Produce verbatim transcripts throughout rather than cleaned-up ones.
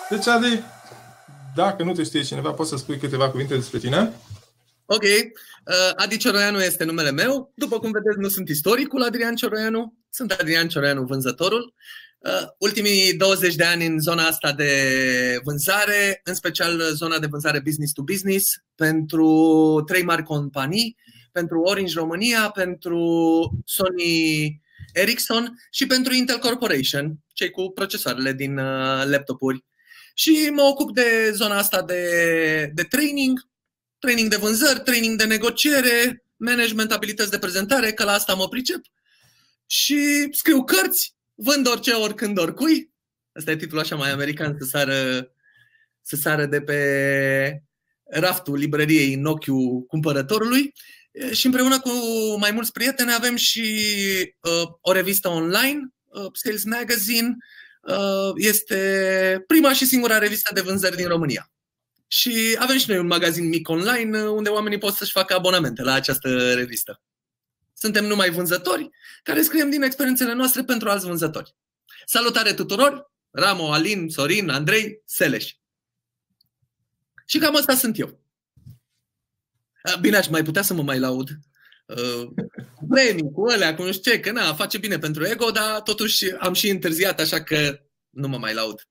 Deci, Adi, dacă nu te știe cineva, poți să spui câteva cuvinte despre tine? Ok. Adi Cioroianu este numele meu. După cum vedeți, nu sunt istoricul Adrian Cioroianu. Sunt Adrian Cioroianu, vânzătorul. Ultimii douăzeci de ani în zona asta de vânzare, în special zona de vânzare business to business, pentru trei mari companii, pentru Orange România, pentru Sony Ericsson și pentru Intel Corporation, cei cu procesoarele din laptopuri. Și mă ocup de zona asta de, de training, training de vânzări, training de negociere, management, abilități de prezentare, că la asta mă pricep. Și scriu cărți, vând orice, oricând, oricui. Asta e titlul așa mai american, să sară, să sară de pe raftul librăriei în ochiul cumpărătorului. Și împreună cu mai mulți prieteni avem și uh, o revistă online, uh, Sales Magazine. Uh, este prima și singura revistă de vânzări din România. Și avem și noi un magazin mic online unde oamenii pot să-și facă abonamente la această revistă. Suntem numai vânzători care scriem din experiențele noastre pentru alți vânzători. Salutare tuturor! Ramo, Alin, Sorin, Andrei, Seleș. Și cam asta sunt eu. Bine, aș mai putea să mă mai laud. Premii cu alea, cu nu știu ce, că na, face bine pentru ego, dar totuși am și întârziat, așa că nu mă mai laud.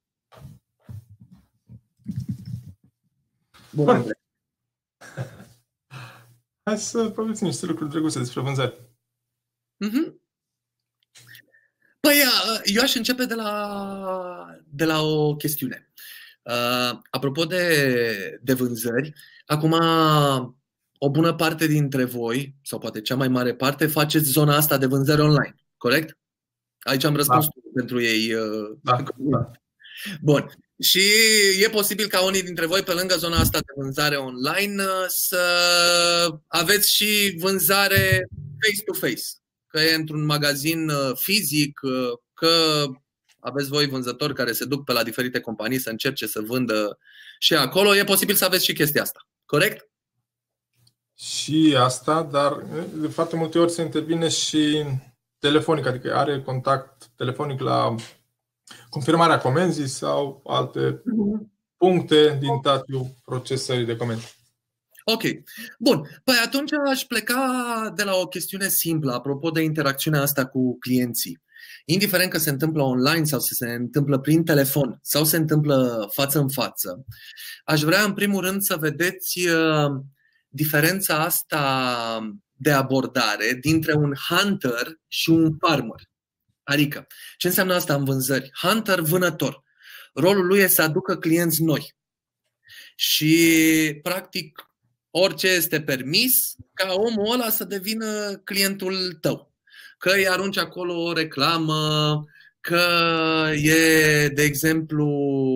Bun. Bun. Hai să povestim niște lucruri drăguțe despre vânzări. Mm-hmm. Păi, eu aș începe de la, de la o chestiune. Uh, apropo de, de vânzări, acum o bună parte dintre voi, sau poate cea mai mare parte, faceți zona asta de vânzări online, corect? Aici am răspuns da. pentru ei. Uh, da, da. Bun. Și e posibil ca unii dintre voi, pe lângă zona asta de vânzare online, să aveți și vânzare face-to-face. Că e într-un magazin fizic, că aveți voi vânzători care se duc pe la diferite companii să încerce să vândă și acolo. E posibil să aveți și chestia asta. Corect? Și asta, dar de foarte multe ori se intervine și telefonic, adică are contact telefonic la confirmarea comenzii sau alte puncte din stadiul procesării de comenzi. Ok. Bun. Păi atunci aș pleca de la o chestiune simplă, apropo de interacțiunea asta cu clienții. Indiferent că se întâmplă online sau se întâmplă prin telefon sau se întâmplă față în față, aș vrea în primul rând să vedeți diferența asta de abordare dintre un hunter și un farmer. Adică, ce înseamnă asta în vânzări? Hunter, vânător. Rolul lui e să aducă clienți noi. Și, practic, orice este permis ca omul ăla să devină clientul tău. Că îi arunci acolo o reclamă, că e, de exemplu,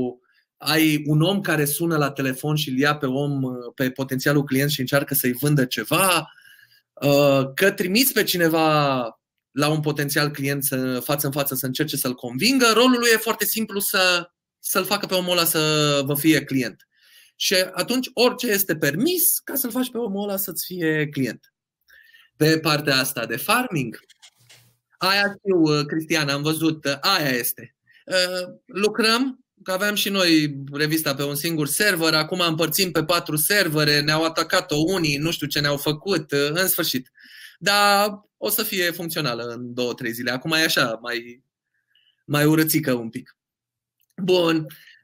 ai un om care sună la telefon și îl ia pe om, pe potențialul client și încearcă să-i vândă ceva, că trimiți pe cineva la un potențial client să, față în față să încerce să-l convingă, rolul lui e foarte simplu să, să-l facă pe omul ăla să vă fie client. Și atunci orice este permis ca să-l faci pe omul ăla să-ți fie client. Pe partea asta de farming, aia știu, Cristian, am văzut, aia este. Lucrăm, că aveam și noi revista pe un singur server, acum împărțim pe patru servere, ne-au atacat-o unii, nu știu ce ne-au făcut, în sfârșit. Dar o să fie funcțională în două, trei zile. Acum e așa, mai, mai urățică un pic. Bun.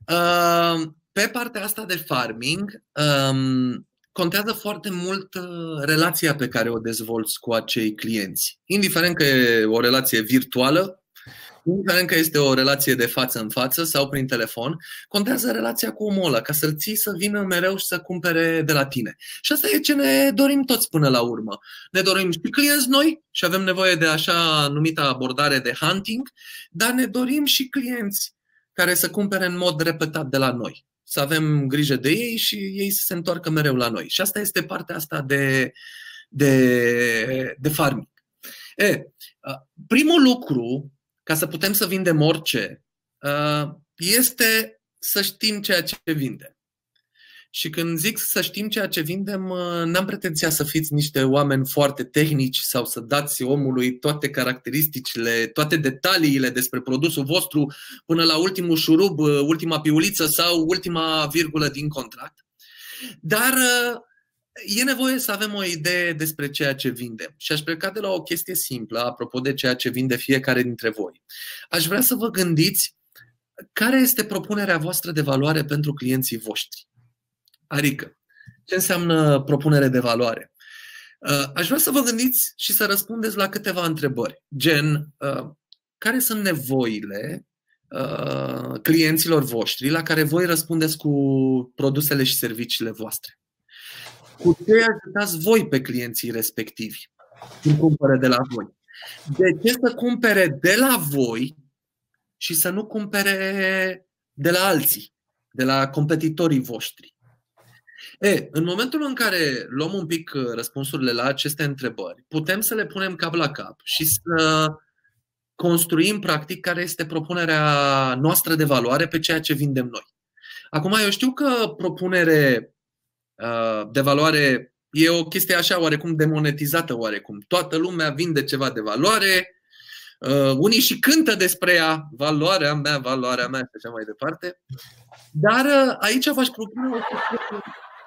Pe partea asta de farming, contează foarte mult relația pe care o dezvolți cu acei clienți. Indiferent că e o relație virtuală, indiferent că este o relație de față în față sau prin telefon, contează relația cu omul ăla, ca să-l ții să vină mereu și să cumpere de la tine. Și asta e ce ne dorim toți până la urmă. Ne dorim și clienți noi și avem nevoie de așa numită abordare de hunting, dar ne dorim și clienți care să cumpere în mod repetat de la noi. Să avem grijă de ei și ei să se întoarcă mereu la noi. Și asta este partea asta de, de, de farming. E, primul lucru, ca să putem să vindem orice, este să știm ceea ce vindem. Și când zic să știm ceea ce vindem, n-am pretenția să fiți niște oameni foarte tehnici sau să dați omului toate caracteristicile, toate detaliile despre produsul vostru până la ultimul șurub, ultima piuliță sau ultima virgulă din contract. Dar e nevoie să avem o idee despre ceea ce vindem. Și aș pleca de la o chestie simplă, apropo de ceea ce vinde fiecare dintre voi. Aș vrea să vă gândiți care este propunerea voastră de valoare pentru clienții voștri. Adică, ce înseamnă propunere de valoare? Aș vrea să vă gândiți și să răspundeți la câteva întrebări, gen, care sunt nevoile clienților voștri la care voi răspundeți cu produsele și serviciile voastre? Cu ce ajutați voi pe clienții respectivi când cumpără de la voi? De ce să cumpere de la voi și să nu cumpere de la alții, de la competitorii voștri? E, în momentul în care luăm un pic răspunsurile la aceste întrebări, putem să le punem cap la cap și să construim practic care este propunerea noastră de valoare pe ceea ce vindem noi. Acum, eu știu că propunere de valoare e o chestie așa oarecum demonetizată oarecum. Toată lumea vinde ceva de valoare, unii și cântă despre ea, valoarea mea, valoarea mea și așa mai departe. Dar aici v-aș propune o structură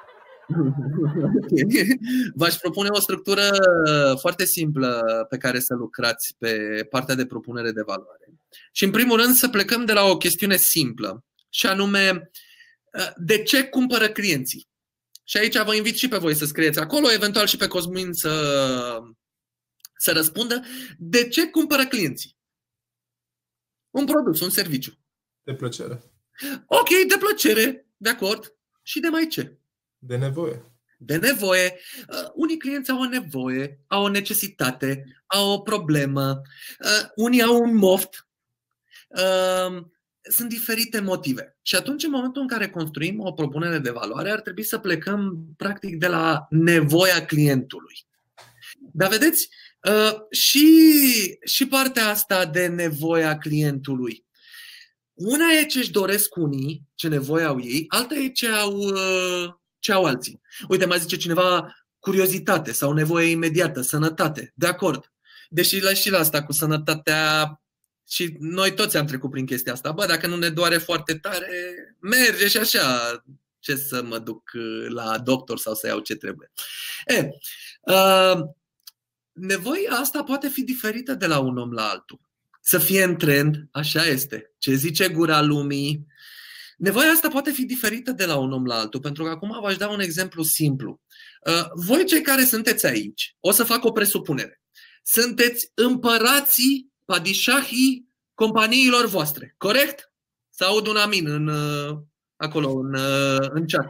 v-aș propune o structură foarte simplă pe care să lucrați pe partea de propunere de valoare. Și în primul rând să plecăm de la o chestiune simplă, și anume de ce cumpără clienții? Și aici vă invit și pe voi să scrieți acolo, eventual și pe Cosmin să, să răspundă. De ce cumpără clienții? Un produs, un serviciu. De plăcere. Ok, de plăcere, de acord. Și de mai ce? De nevoie. De nevoie. Uh, unii clienți au o nevoie, au o necesitate, au o problemă, uh, unii au un moft. Uh, sunt diferite motive. Și atunci, în momentul în care construim o propunere de valoare, ar trebui să plecăm practic de la nevoia clientului. Dar vedeți, uh, și, și partea asta de nevoia clientului. Una e ce-și doresc unii, ce nevoie au ei, alta e ce au... Uh, ce au alții. Uite, mai zice cineva curiozitate sau nevoie imediată, sănătate. De acord. Deși la și la asta cu sănătatea, și noi toți am trecut prin chestia asta. Bă, dacă nu ne doare foarte tare, merge și așa. Ce să mă duc la doctor sau să iau ce trebuie. E, uh, nevoia asta poate fi diferită de la un om la altul. Să fie în trend, așa este. Ce zice gura lumii. Nevoia asta poate fi diferită de la un om la altul, pentru că acum v-aș da un exemplu simplu. Voi cei care sunteți aici, o să fac o presupunere. Sunteți împărații, padișahii companiilor voastre, corect? Să aud un amin în, acolo, în, în chat.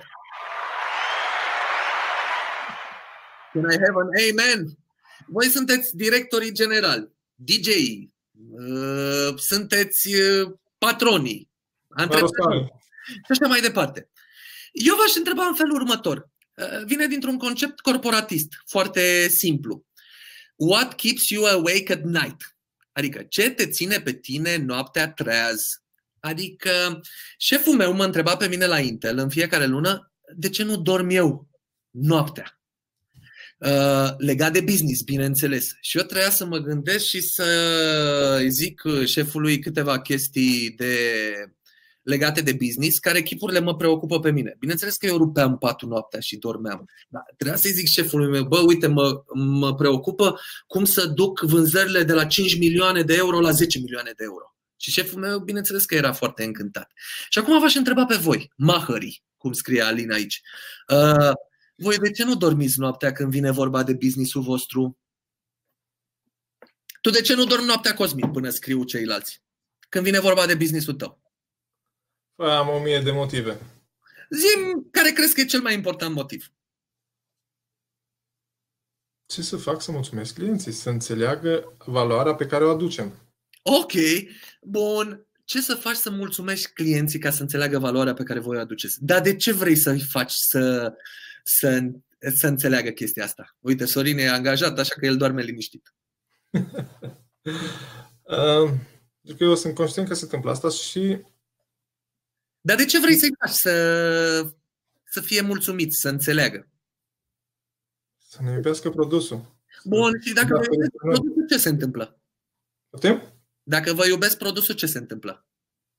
Can I have an amen? Voi sunteți directorii generali, D J-ii, sunteți patronii, antreprenori și așa mai departe. Eu v-aș întreba în felul următor. Vine dintr-un concept corporatist, foarte simplu. What keeps you awake at night? Adică, ce te ține pe tine noaptea treaz? Adică, șeful meu mă întreba pe mine la Intel în fiecare lună, de ce nu dorm eu noaptea? Uh, legat de business, bineînțeles. Și eu trebuia să mă gândesc și să zic șefului câteva chestii de, legate de business, care chipurile mă preocupă pe mine. Bineînțeles că eu rupeam patul noaptea și dormeam. Dar trebuia să-i zic șefului meu, bă, uite, mă, mă preocupă cum să duc vânzările de la cinci milioane de euro la zece milioane de euro. Și șeful meu, bineînțeles că era foarte încântat. Și acum v-aș întreba pe voi, mahării, cum scrie Alina aici. Uh, Voi de ce nu dormiți noaptea când vine vorba de business-ul vostru? Tu de ce nu dormi noaptea, Cosmin, până scriu ceilalți? Când vine vorba de business-ul tău? Păi, am o mie de motive. Zi-mi care crezi că e cel mai important motiv. Ce să fac să mulțumesc clienții? Să înțeleagă valoarea pe care o aducem. Ok, bun. Ce să faci să mulțumești clienții ca să înțeleagă valoarea pe care voi o aduceți? Dar de ce vrei să-i faci să... Să, să înțeleagă chestia asta? Uite, Sorin e angajat, așa că el doarme liniștit. uh, că eu sunt conștient că se întâmplă asta și... Dar de ce vrei să-i faci să, să fie mulțumiți, să înțeleagă? Să ne iubească produsul. Bun, și dacă vă iubesc produsul, ce se întâmplă? Putem? Dacă vă iubesc produsul, ce se întâmplă?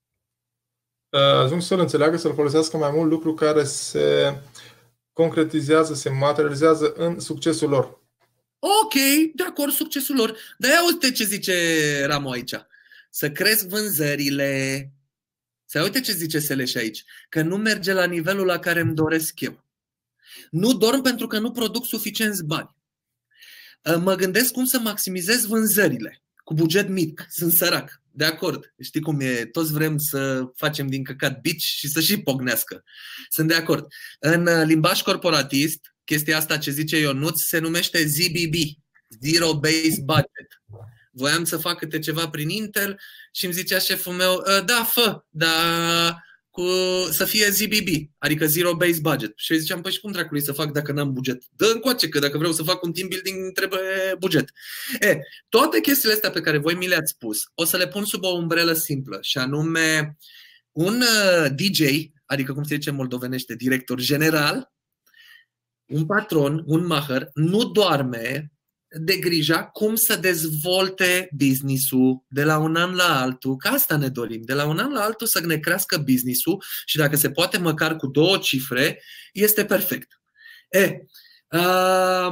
Ajung să-l înțeleagă, să-l folosească mai mult, lucru care se concretizează, se materializează în succesul lor. Ok, de acord, succesul lor. Dar ia uite ce zice Ramu aici. Să cresc vânzările. Să uite ce zice Seleș aici. Că nu merge la nivelul la care îmi doresc eu. Nu dorm pentru că nu produc suficienți bani. Mă gândesc cum să maximizez vânzările. Cu buget mic. Sunt sărac. De acord. Știi cum e? Toți vrem să facem din căcat bici și să și pocnească. Sunt de acord. În limbaj corporatist, chestia asta ce zice Ionuț se numește Z B B. Zero Based Budget. Voiam să fac câte ceva prin Intel și îmi zicea șeful meu, da, fă, dar cu, să fie Z B B, adică Zero Based Budget. Și eu ziceam, păi și cum dracului să fac dacă n-am buget? Dă încoace, că dacă vreau să fac un team building, trebuie buget. E, toate chestiile astea pe care voi mi le-ați spus, o să le pun sub o umbrelă simplă, și anume un D J, adică cum se zice în moldovenește, director general, un patron, un maher, nu doarme de grija cum să dezvolte business-ul de la un an la altul, că asta ne dorim, de la un an la altul să ne crească business-ul și dacă se poate măcar cu două cifre, este perfect. E, uh,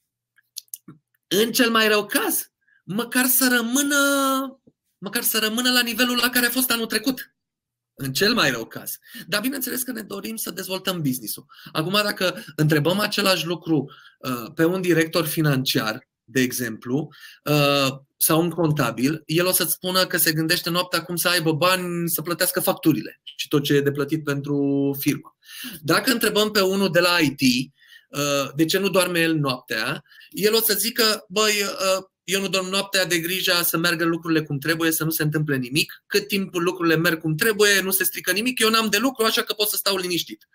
în cel mai rău caz, măcar să rămână, măcar să rămână la nivelul la care a fost anul trecut. În cel mai rău caz. Dar bineînțeles că ne dorim să dezvoltăm business-ul. Acum, dacă întrebăm același lucru uh, pe un director financiar, de exemplu, uh, sau un contabil, el o să-ți spună că se gândește noaptea cum să aibă bani să plătească facturile și tot ce e de plătit pentru firmă. Dacă întrebăm pe unul de la I T uh, de ce nu doarme el noaptea, el o să zică, băi, uh, eu nu dorm noaptea de grija să meargă lucrurile cum trebuie, să nu se întâmple nimic. Cât timp lucrurile merg cum trebuie, nu se strică nimic, eu n-am de lucru, așa că pot să stau liniștit.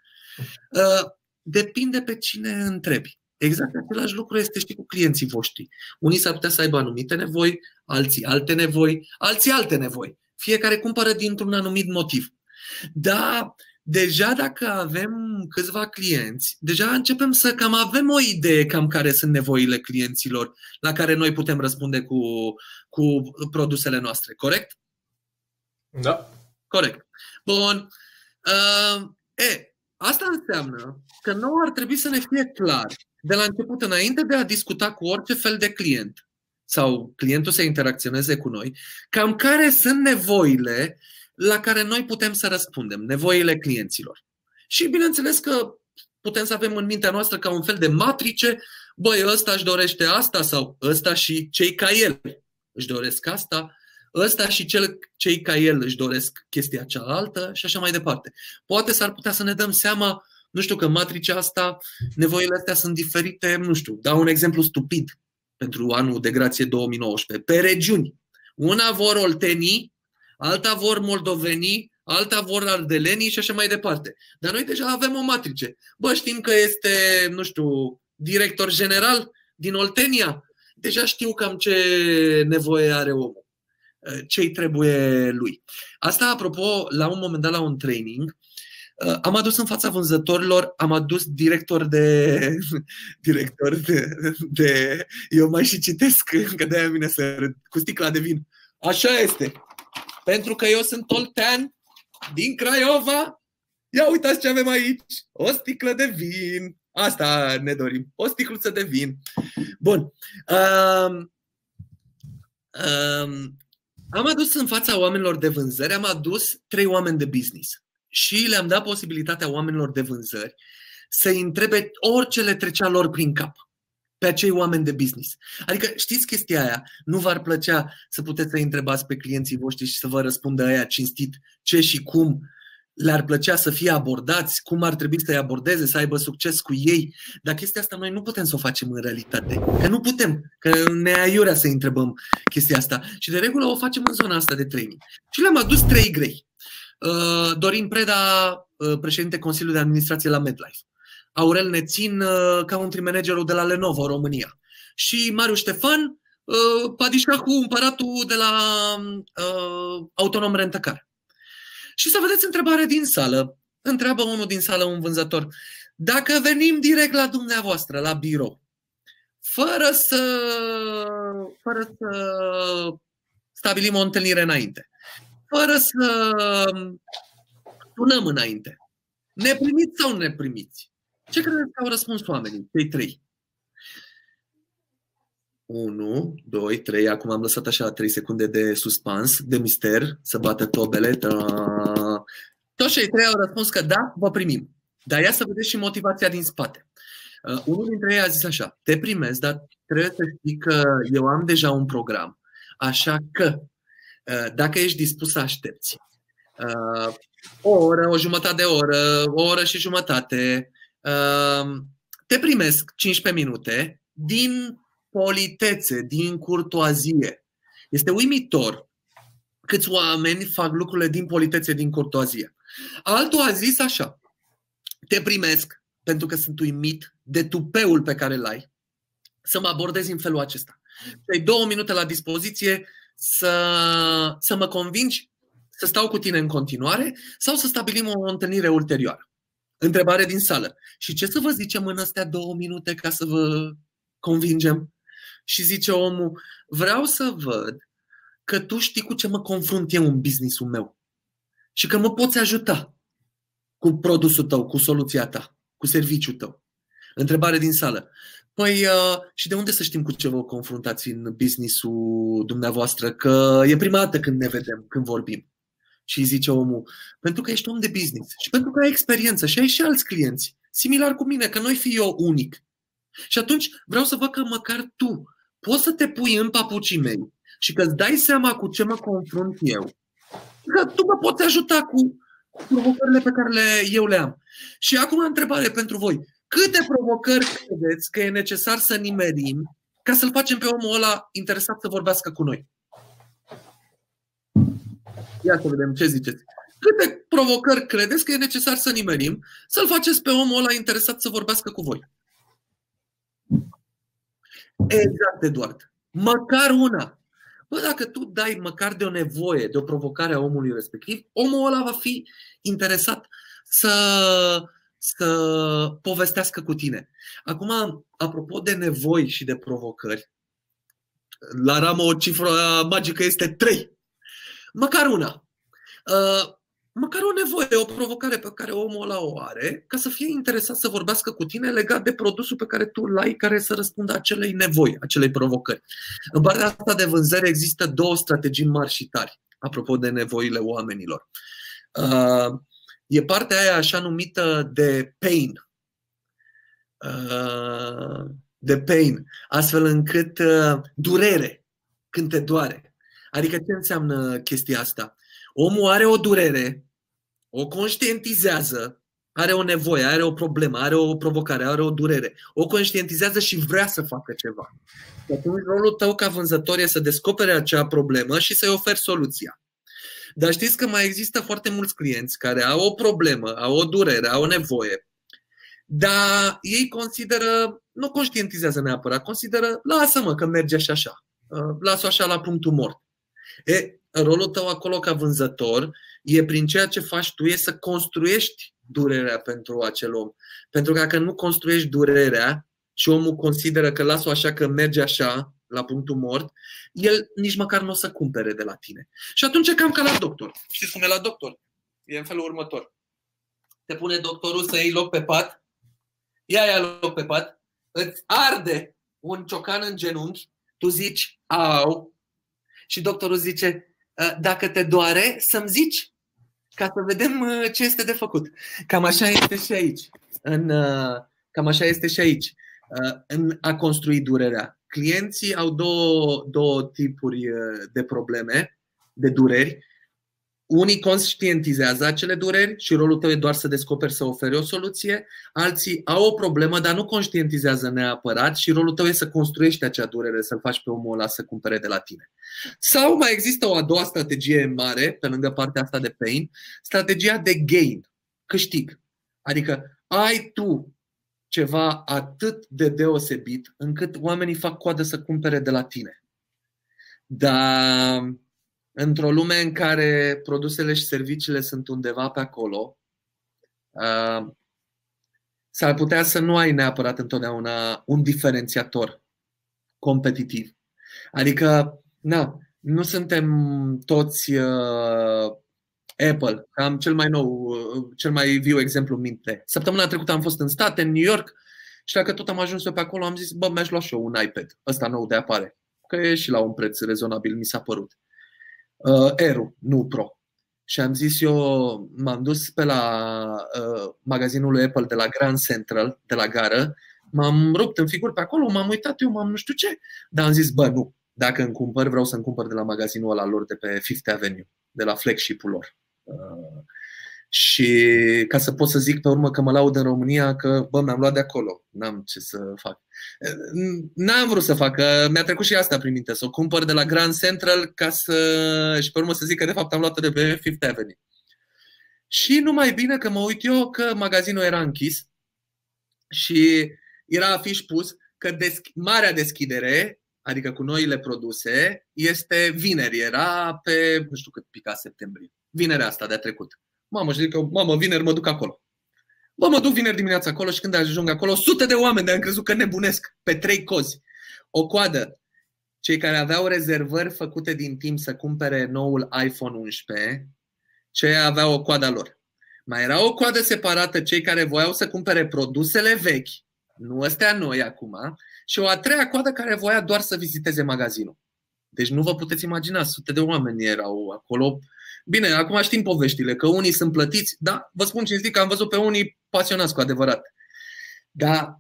Depinde pe cine întrebi. Exact același lucru este și cu clienții voștri. Unii s-ar putea să aibă anumite nevoi, alții alte nevoi, alții alte nevoi. Fiecare cumpără dintr-un anumit motiv. Dar deja dacă avem câțiva clienți, deja începem să cam avem o idee cam care sunt nevoile clienților la care noi putem răspunde cu, cu produsele noastre, corect? Da. Corect. Bun. Uh, e, asta înseamnă că nouă ar trebui să ne fie clar de la început, înainte de a discuta cu orice fel de client sau clientul să interacționeze cu noi, cam care sunt nevoile la care noi putem să răspundem, nevoile clienților. Și bineînțeles că putem să avem în mintea noastră ca un fel de matrice, băi, ăsta își dorește asta sau ăsta și cei ca el își doresc asta, ăsta și cel, cei ca el își doresc chestia cealaltă și așa mai departe. Poate s-ar putea să ne dăm seama, nu știu, că matricea asta, nevoile astea sunt diferite, nu știu, dau un exemplu stupid pentru anul de grație două mii nouăsprezece, pe regiuni. Una vor oltenii, alta vor moldovenii, alta vor ardelenii și așa mai departe. Dar noi deja avem o matrice. Bă, știm că este, nu știu, director general din Oltenia. Deja știu cam ce nevoie are omul, ce-i trebuie lui. Asta, apropo, la un moment dat la un training, am adus în fața vânzătorilor, am adus director de... director de... de eu mai și citesc, că de-aia vine să râd, cu sticla de vin. Așa este. Pentru că eu sunt oltean din Craiova. Ia uitați ce avem aici. O sticlă de vin. Asta ne dorim. O sticluță de vin. Bun. Um, um, am adus în fața oamenilor de vânzări, am adus trei oameni de business. Și le-am dat posibilitatea oamenilor de vânzări să-i întrebe orice le trecea lor prin cap pe acei oameni de business. Adică știți chestia aia, nu v-ar plăcea să puteți să întrebați pe clienții voștri și să vă răspundă aia cinstit ce și cum le-ar plăcea să fie abordați, cum ar trebui să-i abordeze, să aibă succes cu ei. Dar chestia asta noi nu putem să o facem în realitate. Că nu putem, că ne aiurea să întrebăm chestia asta. Și de regulă o facem în zona asta de training. Și le-am adus trei grei. Dorin Preda, președinte Consiliului de Administrație la MedLife. Aurel Nețin, country managerul de la Lenovo România. Și Marius Ștefan, padișahul, împăratul de la uh, Autonom Rent-A-Car. Și să vedeți întrebarea din sală. întreabă unul din sală un vânzător: dacă venim direct la dumneavoastră, la birou, fără să, fără să stabilim o întâlnire înainte, fără să sunăm înainte, ne primiți sau nu ne primiți? Ce credeți că au răspuns oamenii, cei trei? unu, doi, trei, acum am lăsat așa trei secunde de suspans, de mister, să bată tobele. Toți cei trei au răspuns că da, vă primim. Dar ia să vedeți și motivația din spate. Uh, unul dintre ei a zis așa: te primesc, dar trebuie să știi că eu am deja un program, așa că uh, dacă ești dispus să aștepți uh, o oră, o jumătate de oră, o oră și jumătate, uh, te primesc cincisprezece minute din politețe, din curtoazie. Este uimitor câți oameni fac lucrurile din politețe, din curtoazie. Altul a zis așa: te primesc pentru că sunt uimit de tupeul pe care îl ai, să mă abordezi în felul acesta. Ai două minute la dispoziție să, să mă convingi să stau cu tine în continuare sau să stabilim o întâlnire ulterioară. Întrebare din sală: și ce să vă zicem în astea două minute ca să vă convingem? Și zice omul: vreau să văd că tu știi cu ce mă confrunt eu în business-ul meu și că mă poți ajuta cu produsul tău, cu soluția ta, cu serviciul tău. Întrebare din sală: păi uh, și de unde să știm cu ce vă confruntați în business-ul dumneavoastră, că e prima dată când ne vedem, când vorbim? Și zice omul: pentru că ești om de business și pentru că ai experiență și ai și alți clienți similar cu mine, că nu-i fi eu unic. Și atunci vreau să văd că măcar tu poți să te pui în papucii mei și că îți dai seama cu ce mă confrunt eu, că tu mă poți ajuta cu provocările pe care le, eu le am. Și acum întrebare pentru voi: câte provocări credeți că e necesar să nimerim ca să-l facem pe omul ăla interesat să vorbească cu noi? Ia să vedem ce ziceți. Câte provocări credeți că e necesar să nimerim să-l faceți pe omul ăla interesat să vorbească cu voi? Exact, Eduard. Măcar una. Bă, dacă tu dai măcar de o nevoie, de o provocare a omului respectiv, omul ăla va fi interesat să, să povestească cu tine. Acum, apropo de nevoi și de provocări, la Ramo o cifră magică este trei. Măcar una. Uh, măcar o nevoie, o provocare pe care omul ăla o are, ca să fie interesat să vorbească cu tine legat de produsul pe care tu îl ai, care să răspundă acelei nevoi, acelei provocări. În partea asta de vânzări există două strategii mari și tari, apropo de nevoile oamenilor. Uh, e partea aia așa numită de pain. Uh, de pain, astfel încât uh, durere, când te doare. Adică ce înseamnă chestia asta? Omul are o durere, o conștientizează, are o nevoie, are o problemă, are o provocare, are o durere. O conștientizează și vrea să facă ceva. Și atunci rolul tău ca vânzător e să descopere acea problemă și să-i oferi soluția. Dar știți că mai există foarte mulți clienți care au o problemă, au o durere, au o nevoie, dar ei consideră, nu conștientizează neapărat, consideră: lasă-mă că merge și așa, lasă-o așa la punctul mort. E, rolul tău acolo ca vânzător e, prin ceea ce faci tu, e să construiești durerea pentru acel om. Pentru că dacă nu construiești durerea și omul consideră că lasă-o așa că merge așa la punctul mort, el nici măcar nu o să cumpere de la tine. Și atunci e cam ca la doctor. Știți cum e la doctor? E în felul următor: te pune doctorul să iei loc pe pat, ia ia loc pe pat, îți arde un ciocan în genunchi, tu zici au, și doctorul zice: dacă te doare, să-mi zici, ca să vedem ce este de făcut. Cam așa este și aici. În, cam așa este și aici. În a construi durerea. Clienții au două, două tipuri de probleme, de dureri. Unii conștientizează acele dureri și rolul tău e doar să descoperi, să oferi o soluție. Alții au o problemă, dar nu conștientizează neapărat și rolul tău e să construiești acea durere, să-l faci pe omul ăla să cumpere de la tine. Sau mai există o a doua strategie mare, pe lângă partea asta de pain, strategia de gain, câștig. Adică ai tu ceva atât de deosebit încât oamenii fac coadă să cumpere de la tine. Dar într-o lume în care produsele și serviciile sunt undeva pe acolo, S-ar putea să nu ai neapărat întotdeauna un diferențiator competitiv. Adică, na, nu suntem toți uh, Apple. Am cel mai nou, uh, cel mai viu exemplu în minte. Săptămâna trecută am fost în state, în New York, și dacă tot am ajuns eu pe acolo, am zis, bă, mi-aș lua și eu un iPad, ăsta nou de apare, că e și la un preț rezonabil, mi s-a părut. Uh, Air-ul, nu Pro. Și am zis eu, m-am dus pe la uh, magazinul lui Apple de la Grand Central, de la gară, m-am rupt în figuri pe acolo, m-am uitat eu, m-am nu știu ce, dar am zis, bă, nu, dacă îmi cumpăr, vreau să-mi cumpăr de la magazinul ăla lor de pe Fifth Avenue, de la flagship-ul lor. Uh, și ca să pot să zic pe urmă că mă laud în România că, bă, mi-am luat de acolo, n-am ce să fac. N-am vrut să fac, că mi-a trecut și asta prin minte, să o cumpăr de la Grand Central ca să... și pe urmă să zic că de fapt am luat-o de pe Fifth Avenue. Și numai bine că mă uit eu că magazinul era închis și era afiș pus că desch- marea deschidere, adică cu noile produse, este vineri, era pe, nu știu cât pica septembrie, vinerea asta de-a trecut. Mamă, și zic eu, mamă, vineri mă duc acolo. Bă, mă duc vineri dimineața acolo și când ajung acolo, sute de oameni de-am crezut că nebunesc pe trei cozi. O coadă. Cei care aveau rezervări făcute din timp să cumpere noul iPhone unsprezece, cei aveau o coadă lor. Mai era o coadă separată, cei care voiau să cumpere produsele vechi, nu astea noi acum, și o a treia coadă care voia doar să viziteze magazinul. Deci nu vă puteți imagina, sute de oameni erau acolo. Bine, acum știm poveștile, că unii sunt plătiți, dar vă spun cinstit că am văzut pe unii pasionați cu adevărat. Dar,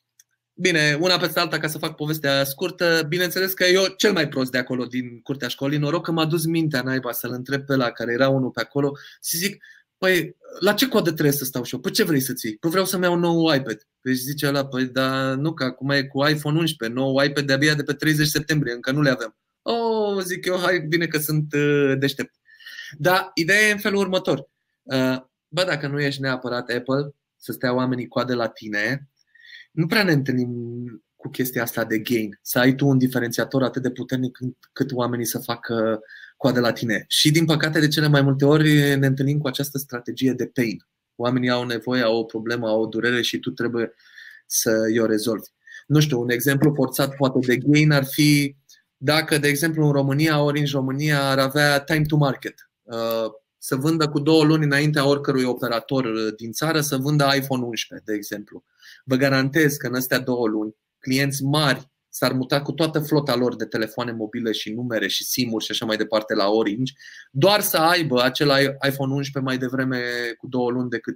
bine, una peste alta, ca să fac povestea scurtă, bineînțeles că eu cel mai prost de acolo din curtea școlii, noroc că m-a dus mintea naiba să-l întreb pe ăla care era unul pe acolo și zic, păi, la ce coadă trebuie să stau și eu? Păi ce vrei să ții? Păi vreau să-mi iau un nou iPad. Păi zice ăla, păi da, nu, că acum e cu iPhone unsprezece, nou iPad de-abia de pe treizeci septembrie, încă nu le avem. Oh, zic eu, hai, bine că sunt uh, deștept. Dar ideea e în felul următor. Bă, dacă nu ești neapărat Apple, să stea oamenii coadă la tine, nu prea ne întâlnim cu chestia asta de gain. Să ai tu un diferențiator atât de puternic cât oamenii să facă coadă la tine. Și din păcate de cele mai multe ori ne întâlnim cu această strategie de pain. Oamenii au nevoie, au o problemă, au o durere și tu trebuie să o rezolvi. Nu știu, un exemplu forțat poate de gain ar fi dacă, de exemplu, în România, ori în România ar avea time to market. Să vândă cu două luni înaintea oricărui operator din țară, să vândă iPhone unsprezece, de exemplu. Vă garantez că în astea două luni, clienți mari s-ar muta cu toată flota lor de telefoane mobile și numere și SIM-uri și așa mai departe la Orange, doar să aibă acel iPhone unsprezece mai devreme cu două luni decât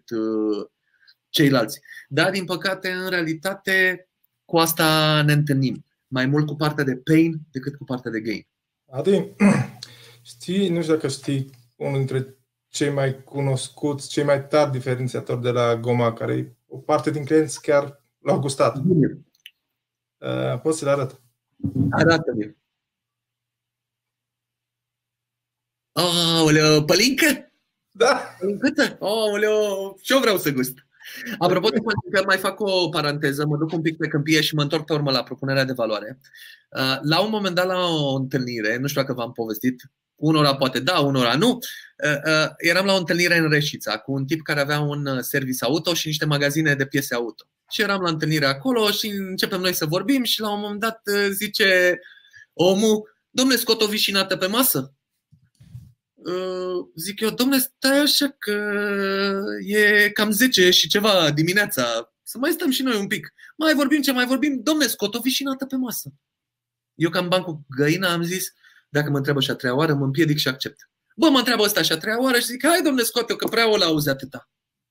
ceilalți. Dar, din păcate, în realitate, cu asta ne întâlnim. Mai mult cu partea de pain decât cu partea de gain. Adi, știi, nu știu dacă știi, unul dintre cei mai cunoscuți, cei mai tari diferențiatori de la Goma, care o parte din clienți chiar l-au gustat. Uh, poți să le arăt? Arată-mi. Aoleu, pălincă? Da. Pălincătă? Aoleu, și eu vreau să gust. Apropo de pălincă, mai fac o paranteză, mă duc un pic pe câmpie și mă întorc pe urmă la propunerea de valoare. La un moment dat, la o întâlnire, nu știu dacă v-am povestit, unora poate da, unora nu, eram la o întâlnire în Reșița cu un tip care avea un service auto și niște magazine de piese auto. Și eram la întâlnire acolo și începem noi să vorbim și la un moment dat zice omul, dom'le, scot o vișinată pe masă? Zic eu, dom'le, stai așa că e cam zece și ceva dimineața, să mai stăm și noi un pic. Mai vorbim ce mai vorbim, dom'le, scot o vișinată pe masă. Eu ca în ban cu găina am zis, dacă mă întreabă și a treia oară, mă împiedic și accept. Bă, mă întreabă ăsta și a treia oară și zic, hai dom'le, scoate-o, că prea o l-auzi atâta.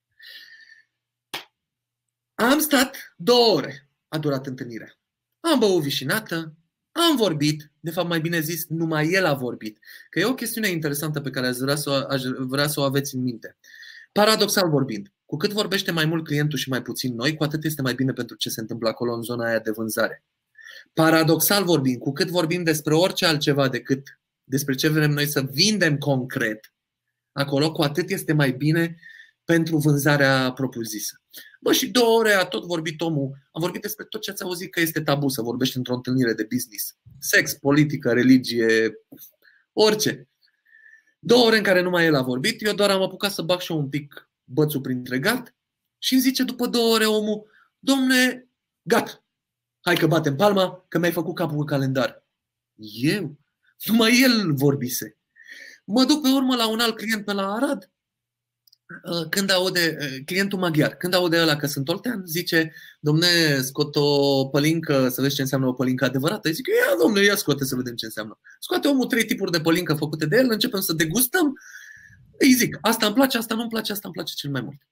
Am stat două ore, a durat întâlnirea. Am băut vișinată, am vorbit, de fapt mai bine zis, numai el a vorbit. Că e o chestiune interesantă pe care aș vrea să o, aș vrea să o aveți în minte. Paradoxal vorbind, cu cât vorbește mai mult clientul și mai puțin noi, cu atât este mai bine pentru ce se întâmplă acolo în zona aia de vânzare. Paradoxal vorbind, cu cât vorbim despre orice altceva decât despre ce vrem noi să vindem concret, acolo cu atât este mai bine pentru vânzarea propriu-zisă. Bă, și două ore a tot vorbit omul. Am vorbit despre tot ce ați auzit că este tabu să vorbești într-o întâlnire de business. Sex, politică, religie, orice. Două ore în care numai el a vorbit, eu doar am apucat să bag și eu un pic bățul printre gard Și îmi zice după două ore omul, domne, gata, hai că batem palma, că mi-ai făcut capul cu calendar. Eu? Numai el vorbise. Mă duc pe urmă la un alt client pe la Arad, când aude, clientul maghiar, când aude ăla că sunt oltean, zice, domne, scot o pălincă să vezi ce înseamnă o pălincă adevărată. Îi zic, ia domne, ia scoate să vedem ce înseamnă. Scoate omul trei tipuri de pălincă făcute de el, începem să degustăm. Îi zic, asta îmi place, asta nu-mi place, asta îmi place cel mai mult.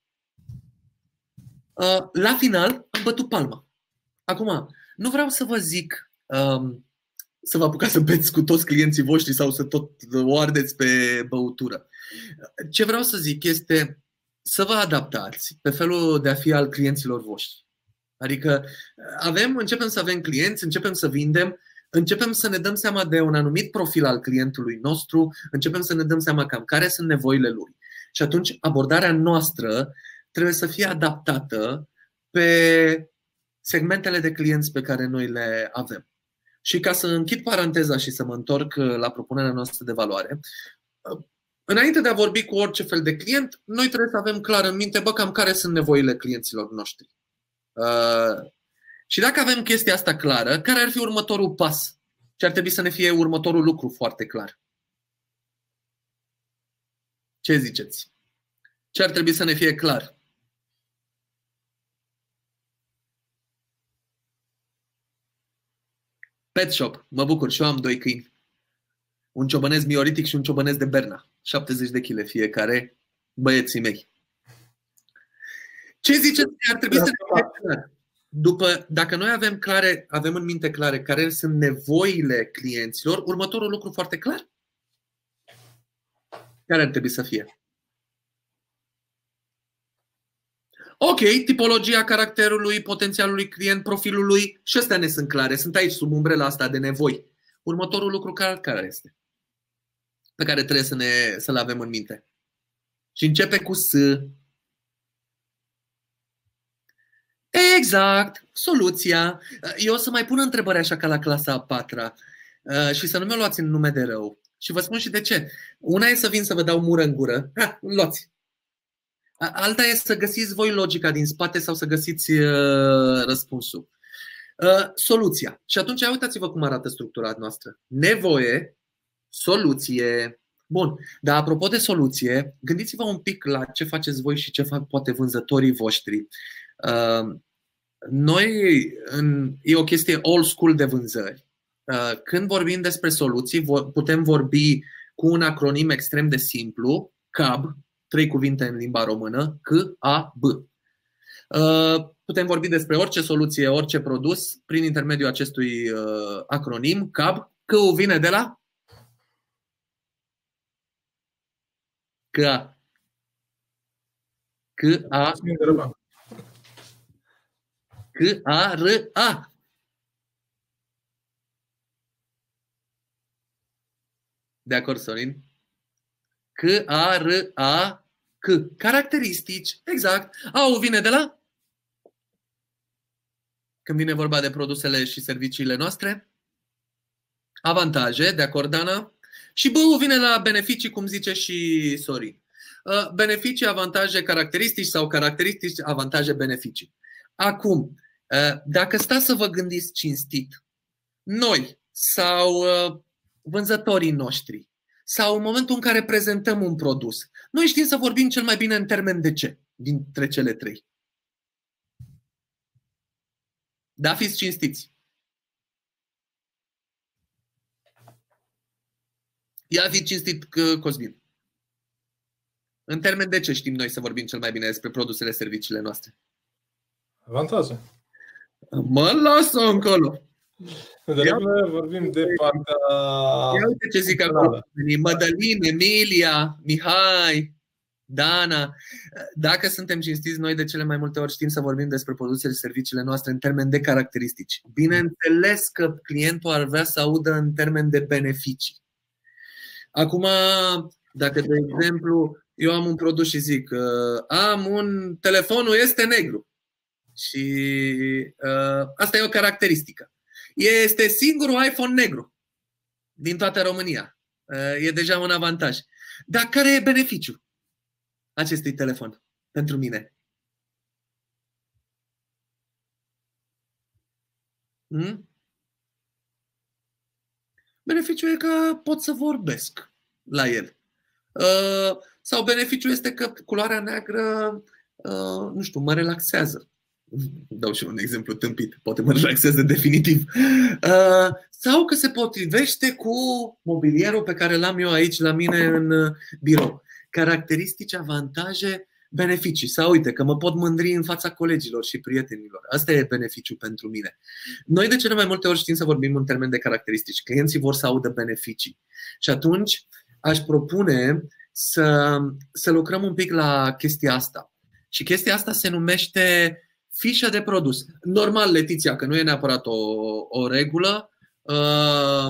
La final am bătut palma. Acum, nu vreau să vă zic um, să vă apucați să beți cu toți clienții voștri sau să tot o ardeți pe băutură. Ce vreau să zic este să vă adaptați pe felul de a fi al clienților voștri. Adică avem, începem să avem clienți, începem să vindem, începem să ne dăm seama de un anumit profil al clientului nostru, începem să ne dăm seama cam care sunt nevoile lui. Și atunci abordarea noastră trebuie să fie adaptată pe segmentele de clienți pe care noi le avem. Și ca să închid paranteza și să mă întorc la propunerea noastră de valoare, înainte de a vorbi cu orice fel de client, noi trebuie să avem clar în minte, bă, cam care sunt nevoile clienților noștri. Uh, și dacă avem chestia asta clară, care ar fi următorul pas? Ce ar trebui să ne fie următorul lucru foarte clar? Ce ziceți? Ce ar trebui să ne fie clar? Pet shop. Mă bucur și eu am doi câini. Un ciobănesc mioritic și un ciobănesc de Berna. șaptezeci de kilograme fiecare, băieții mei. Ce ziceți? Ar trebui să fie clar. După, dacă noi avem clare, avem în minte clare care sunt nevoile clienților, următorul lucru foarte clar? Care ar trebui să fie? Ok, tipologia caracterului, potențialului client, profilului, și astea ne sunt clare. Sunt aici sub umbrela asta de nevoi. Următorul lucru care, care este? Pe care trebuie să ne, să-l avem în minte. Și începe cu S. Exact, soluția. Eu o să mai pun întrebări așa ca la clasa a patra și să nu mi-o luați în nume de rău. Și vă spun și de ce. Una e să vin să vă dau mură în gură. Ha, luați. Alta e să găsiți voi logica din spate sau să găsiți uh, răspunsul. Uh, soluția. Și atunci uitați-vă cum arată structura noastră. Nevoie, soluție. Bun, dar apropo de soluție, gândiți-vă un pic la ce faceți voi și ce fac poate vânzătorii voștri. Uh, noi, în, e o chestie old school de vânzări. Uh, când vorbim despre soluții, putem vorbi cu un acronim extrem de simplu, C A B, trei cuvinte în limba română, C A B. Putem vorbi despre orice soluție, orice produs prin intermediul acestui acronim, C A B. C-ul vine de la? C A. C A. C A R A. De acord, Sorin? C A R A. C. Caracteristici. Exact. A-ul vine de la? Când vine vorba de produsele și serviciile noastre. Avantaje. De acord, Dana? Și B-ul vine la beneficii, cum zice și Sorin. Beneficii, avantaje, caracteristici sau caracteristici, avantaje, beneficii. Acum, dacă stați să vă gândiți cinstit, noi sau vânzătorii noștri, sau în momentul în care prezentăm un produs, noi știm să vorbim cel mai bine în termen de ce dintre cele trei. Da, fiți cinstiți. Ia fiți cinstit, Cosmin. În termen de ce știm noi să vorbim cel mai bine despre produsele, serviciile noastre? Avantaje. Mă lasă încolo. De regulă vorbim de partea... Ia uite ce zic acolo. Mădălin, Emilia, Mihai, Dana. Dacă suntem cinstiți, noi de cele mai multe ori știm să vorbim despre produsele și serviciile noastre în termen de caracteristici. Bineînțeles că clientul ar vrea să audă în termen de beneficii. Acum, dacă, de exemplu, eu am un produs și zic am un... telefonul este negru. Și uh, asta e o caracteristică. Este singurul iPhone negru din toată România. E deja un avantaj. Dar care e beneficiul acestui telefon pentru mine? Hmm? Beneficiul e că pot să vorbesc la el. Uh, sau beneficiul este că culoarea neagră, uh, nu știu, mă relaxează. Dau și un exemplu tâmpit, poate mă relaxează definitiv. Uh, sau că se potrivește cu mobilierul pe care l-am eu aici la mine în birou. Caracteristici, avantaje, beneficii. Sau uite, că mă pot mândri în fața colegilor și prietenilor. Asta e beneficiul pentru mine. Noi de cele mai multe ori știm să vorbim în termeni de caracteristici. Clienții vor să audă beneficii. Și atunci aș propune să, să lucrăm un pic la chestia asta. Și chestia asta se numește fișă de produs. Normal, Letiția, că nu e neapărat o, o regulă, uh,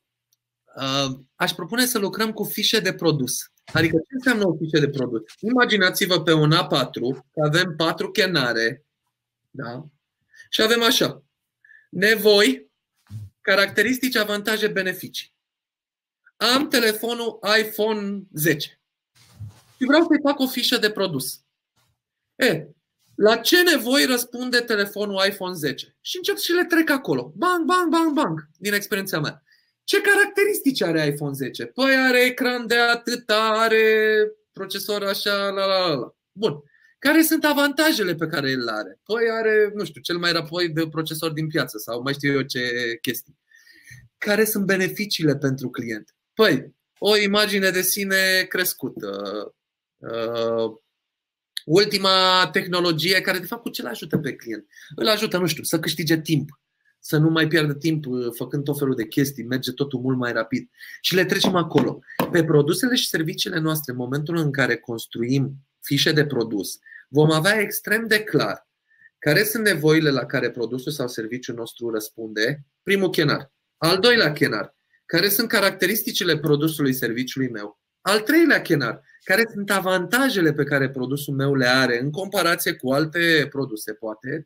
uh, aș propune să lucrăm cu fișe de produs. Adică ce înseamnă o fișă de produs? Imaginați-vă pe un A patru că avem patru chenare, da? Și avem așa: nevoi, caracteristici, avantaje, beneficii. Am telefonul iPhone zece și vreau să-i fac o fișă de produs. E, la ce nevoi răspunde telefonul iPhone zece? Și încep și le trec acolo. Bang, bang, bang, bang, din experiența mea. Ce caracteristici are iPhone zece? Păi are ecran de atâta, are procesor așa, la la la. Bun. Care sunt avantajele pe care el are? Păi are, nu știu, cel mai rapid de procesor din piață sau mai știu eu ce chestii. Care sunt beneficiile pentru client? Păi, o imagine de sine crescută, uh, ultima tehnologie care de fapt cu ce îl ajută pe client? Îl ajută, nu știu, să câștige timp, să nu mai pierdă timp făcând tot felul de chestii, merge totul mult mai rapid și le trecem acolo. Pe produsele și serviciile noastre, în momentul în care construim fișe de produs, vom avea extrem de clar care sunt nevoile la care produsul sau serviciul nostru răspunde, primul chenar. Al doilea chenar, care sunt caracteristicile produsului, serviciului meu. Al treilea chenar, care sunt avantajele pe care produsul meu le are în comparație cu alte produse, poate.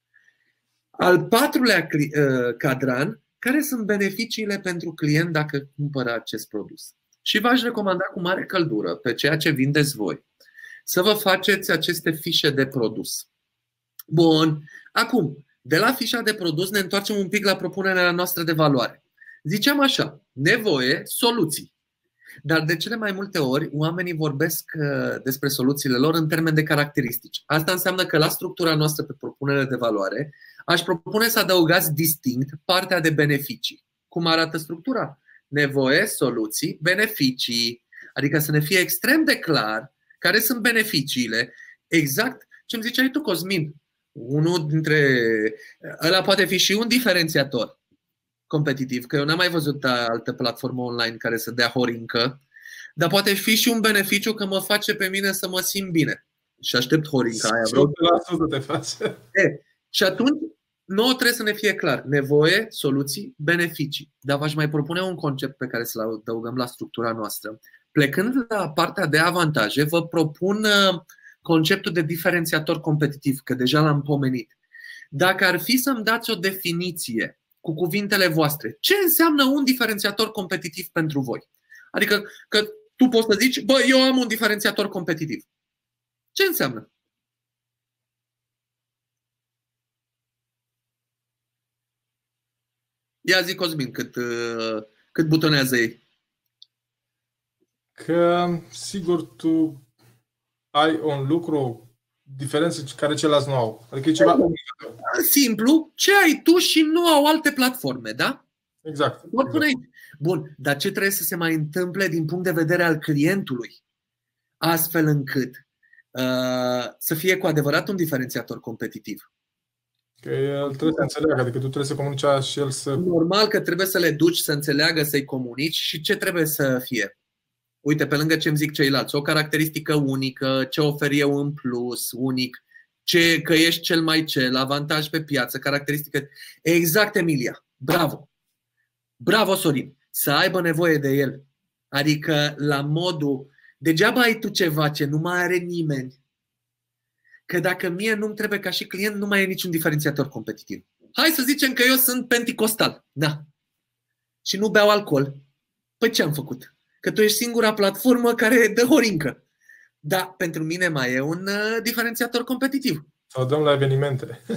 Al patrulea cadran, care sunt beneficiile pentru client dacă cumpără acest produs. Și v-aș recomanda cu mare căldură, pe ceea ce vindeți voi, să vă faceți aceste fișe de produs. Bun. Acum, de la fișa de produs ne întoarcem un pic la propunerea noastră de valoare. Ziceam așa: nevoie, soluții. Dar de cele mai multe ori oamenii vorbesc despre soluțiile lor în termeni de caracteristici. Asta înseamnă că la structura noastră pe propunere de valoare aș propune să adăugați distinct partea de beneficii. Cum arată structura? Nevoie, soluții, beneficii. Adică să ne fie extrem de clar care sunt beneficiile. Exact ce îmi ziceai tu, Cosmin. Unul dintre... Ăla poate fi și un diferențiator competitiv, că eu n-am mai văzut altă platformă online care să dea horincă, dar poate fi și un beneficiu că mă face pe mine să mă simt bine. Și aștept horinca aia. Vreau să te face. E, și atunci, nouă trebuie să ne fie clar. Nevoie, soluții, beneficii. Dar v-aș mai propune un concept pe care să-l adăugăm la structura noastră. Plecând la partea de avantaje, vă propun conceptul de diferențiator competitiv, că deja l-am pomenit. Dacă ar fi să-mi dați o definiție cu cuvintele voastre, ce înseamnă un diferențiator competitiv pentru voi? Adică că tu poți să zici: bă, eu am un diferențiator competitiv. Ce înseamnă? Ia zi, Cosmin, cât, cât butonează ei. Că, sigur, tu ai un lucru diferență care ceilalți nu au. Adică e ceva simplu, ce ai tu și nu au alte platforme, da? Exact. exact. Bun, dar ce trebuie să se mai întâmple din punct de vedere al clientului, astfel încât uh, să fie cu adevărat un diferențiator competitiv? Că el trebuie să înțeleagă, adică tu trebuie să comunici și el să... Normal că trebuie să le duci să înțeleagă, să-i comunici. Și ce trebuie să fie? Uite, pe lângă ce îmi zic ceilalți, o caracteristică unică, ce ofer eu în plus, unic, ce, că ești cel mai cel, avantaj pe piață, caracteristică. Exact, Emilia. Bravo. Bravo, Sorin. Să aibă nevoie de el. Adică la modul, degeaba ai tu ceva ce nu mai are nimeni. Că dacă mie nu-mi trebuie ca și client, nu mai e niciun diferențiator competitiv. Hai să zicem că eu sunt penticostal. Da. Și nu beau alcool. Păi ce am făcut? Că tu ești singura platformă care dă horincă. Da, pentru mine mai e un uh, diferențiator competitiv. Sau dăm la evenimente.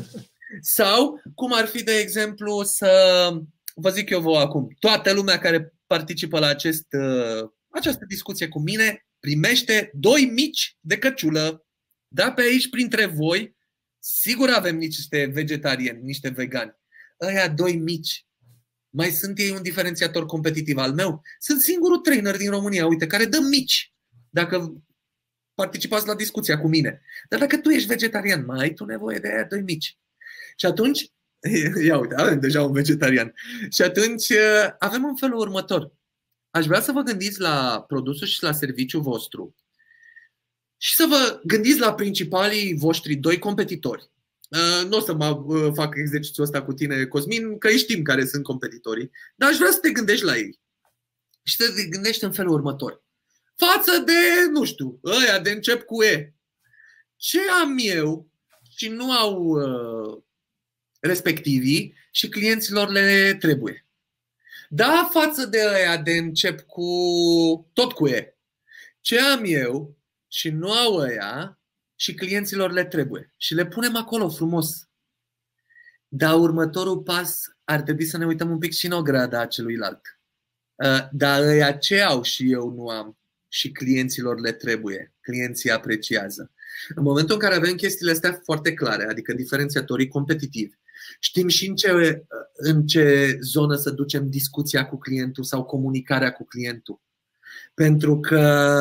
Sau cum ar fi, de exemplu, să vă zic eu vouă acum, toată lumea care participă la acest, această discuție cu mine primește doi mici de căciulă. Da, pe aici, printre voi, sigur avem niște vegetariani, niște vegani. Ăia doi mici, mai sunt ei un diferențiator competitiv al meu? Sunt singurul trainer din România, uite, care dă mici. Dacă participați la discuția cu mine. Dar dacă tu ești vegetarian, mai ai tu nevoie de aia doi mici. Și atunci, ia uite, avem deja un vegetarian. Și atunci avem în felul următor. Aș vrea să vă gândiți la produsul și la serviciul vostru și să vă gândiți la principalii voștri doi competitori. Nu o să mă fac exercițiul ăsta cu tine, Cosmin, că știm care sunt competitorii, dar aș vrea să te gândești la ei. Și să te gândești în felul următor. Față de, nu știu, ăia de încep cu E. Ce am eu și nu au uh, respectivii și clienților le trebuie? Da, față de ăia de încep cu tot cu E. Ce am eu și nu au ăia și clienților le trebuie? Și le punem acolo frumos. Dar următorul pas ar trebui să ne uităm un pic și în ograda celuilalt. Uh, dar ăia ce au și eu nu am și clienților le trebuie, clienții apreciază. În momentul în care avem chestiile astea foarte clare, adică diferențiatorii competitivi, știm și în ce, în ce zonă să ducem discuția cu clientul sau comunicarea cu clientul. Pentru că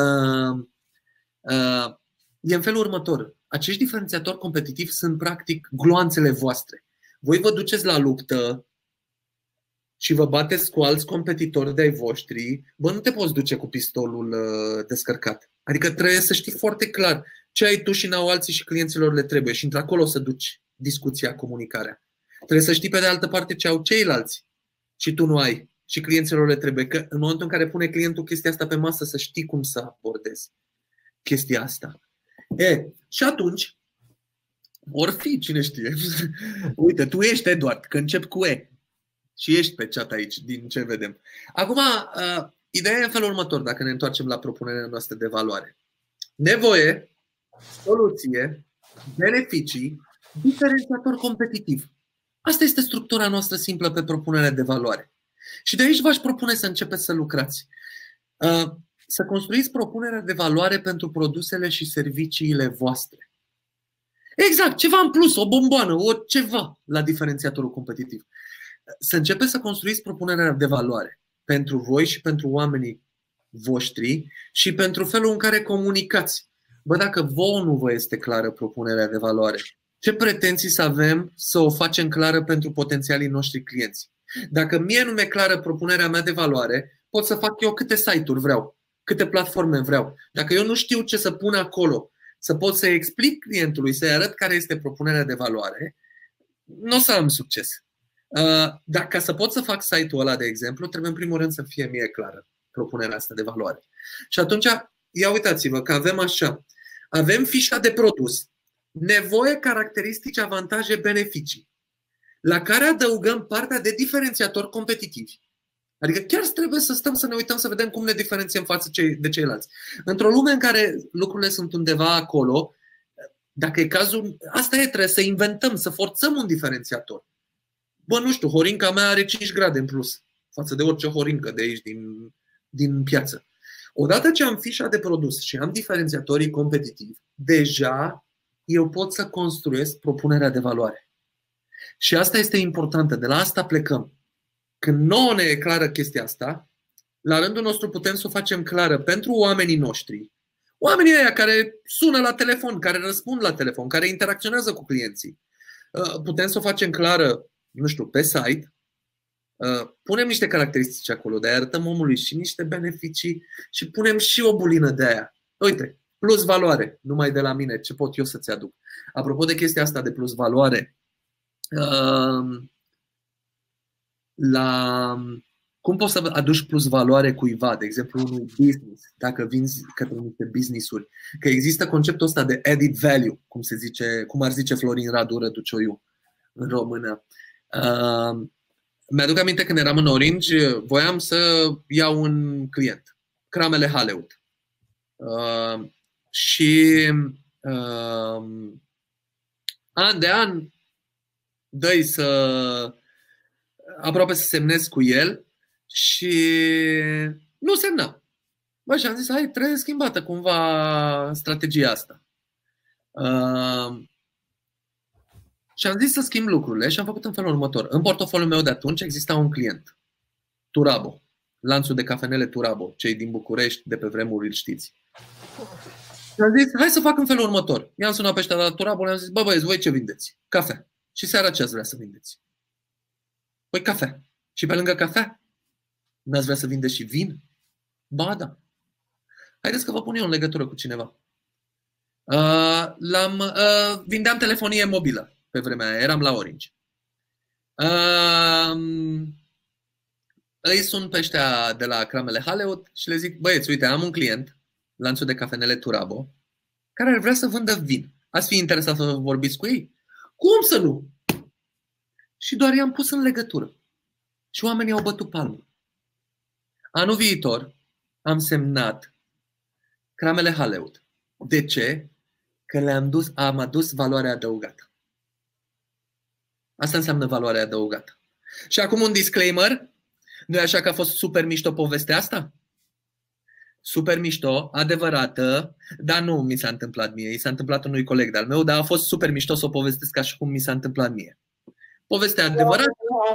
uh, e în felul următor. Acești diferențiatori competitivi sunt practic gloanțele voastre. Voi vă duceți la luptă și vă bateți cu alți competitori de-ai voștri, bă, nu te poți duce cu pistolul uh, descărcat. Adică trebuie să știi foarte clar ce ai tu și n-au alții și clienților le trebuie și într-acolo să duci discuția, comunicarea. Trebuie să știi pe de altă parte ce au ceilalți și tu nu ai și clienților le trebuie. Că în momentul în care pune clientul chestia asta pe masă, să știi cum să abordezi chestia asta. E, și atunci, or fi, cine știe. Uite, tu ești Eduard, că încep cu E. Și ești pe chat aici, din ce vedem. Acum, uh, ideea e în felul următor, dacă ne întoarcem la propunerea noastră de valoare. Nevoie, soluție, beneficii, diferențiator competitiv. Asta este structura noastră simplă pe propunerea de valoare. Și de aici v-aș propune să începeți să lucrați. Uh, să construiți propunerea de valoare pentru produsele și serviciile voastre. Exact, ceva în plus, o bomboană, o ceva la diferențiatorul competitiv. Să începeți să construiți propunerea de valoare pentru voi și pentru oamenii voștri și pentru felul în care comunicați. Bă, dacă vouă nu vă este clară propunerea de valoare, ce pretenții să avem să o facem clară pentru potențialii noștri clienți? Dacă mie nu mi-e clară propunerea mea de valoare, pot să fac eu câte site-uri vreau, câte platforme vreau. Dacă eu nu știu ce să pun acolo, să pot să explic clientului, să-i arăt care este propunerea de valoare, nu o să am succes. Dar ca să pot să fac site-ul ăla, de exemplu, trebuie în primul rând să fie mie clară propunerea asta de valoare. Și atunci, ia uitați-vă că avem așa, avem fișa de produs, nevoie, caracteristici, avantaje, beneficii, la care adăugăm partea de diferențiatori competitivi. Adică chiar trebuie să stăm să ne uităm să vedem cum ne diferențiem față de ceilalți. Într-o lume în care lucrurile sunt undeva acolo, dacă e cazul, asta e, trebuie să inventăm, să forțăm un diferențiator. Bă, nu știu, horinca mea are cinci grade în plus față de orice horincă de aici din, din piață. Odată ce am fișa de produs și am diferențiatorii competitivi, deja eu pot să construiesc propunerea de valoare. Și asta este importantă, de la asta plecăm. Când nouă ne e clară chestia asta, la rândul nostru putem să o facem clară pentru oamenii noștri. Oamenii ăia care sună la telefon, care răspund la telefon, care interacționează cu clienții. Putem să o facem clară, nu știu, pe site. Punem niște caracteristici acolo, de aia arătăm omului și niște beneficii și punem și o bulină de aia. Uite, plus valoare, numai de la mine, ce pot eu să-ți aduc. Apropo de chestia asta de plus valoare, la cum poți să aduci plus valoare cuiva, de exemplu unui business, dacă vinzi către niște business-uri, că există conceptul ăsta de added value, cum se zice, cum ar zice Florin Radu Răducioiu în română. Uh, mi-aduc aminte când eram în Orange, voiam să iau un client, Cramele Haleut. Uh, și uh, an de an dă-i să aproape să semnez cu el și nu semna. Bă, și am zis, hai, trebuie schimbată cumva strategia asta. Uh, și am zis să schimb lucrurile și am făcut în felul următor. În portofoliul meu de atunci exista un client, Turabo, lanțul de cafenele Turabo, cei din București, de pe vremuri îl știți. Și am zis, hai să fac în felul următor. I-am sunat pe ăștia la Turabo, le-am zis, bă băieți, voi ce vindeți? Cafea. Și seara ce ați vrea să vindeți? Păi cafea. Și pe lângă cafea, n-ați vrea să vindeți și vin? Ba da. Haideți că vă pun eu în legătură cu cineva. Uh, l-am, uh, vindeam telefonie mobilă pe vremea aia, eram la Orange. Uh, îi sun pe ăștia de la Cramele Haleut și le zic, băieți, uite, am un client, lanțul de cafenele Turabo, care ar vrea să vândă vin. Ați fi interesat să vorbiți cu ei? Cum să nu? Și doar i-am pus în legătură. Și oamenii au bătut palmă. Anul viitor am semnat Cramele Haleut. De ce? Că le-am dus, am adus valoarea adăugată. Asta înseamnă valoarea adăugată. Și acum un disclaimer. Nu e așa că a fost super mișto povestea asta? Super mișto, adevărată, dar nu mi s-a întâmplat mie. I s-a întâmplat unui coleg de-al meu, dar a fost super mișto să o povestesc ca și cum mi s-a întâmplat mie. Povestea adevărată,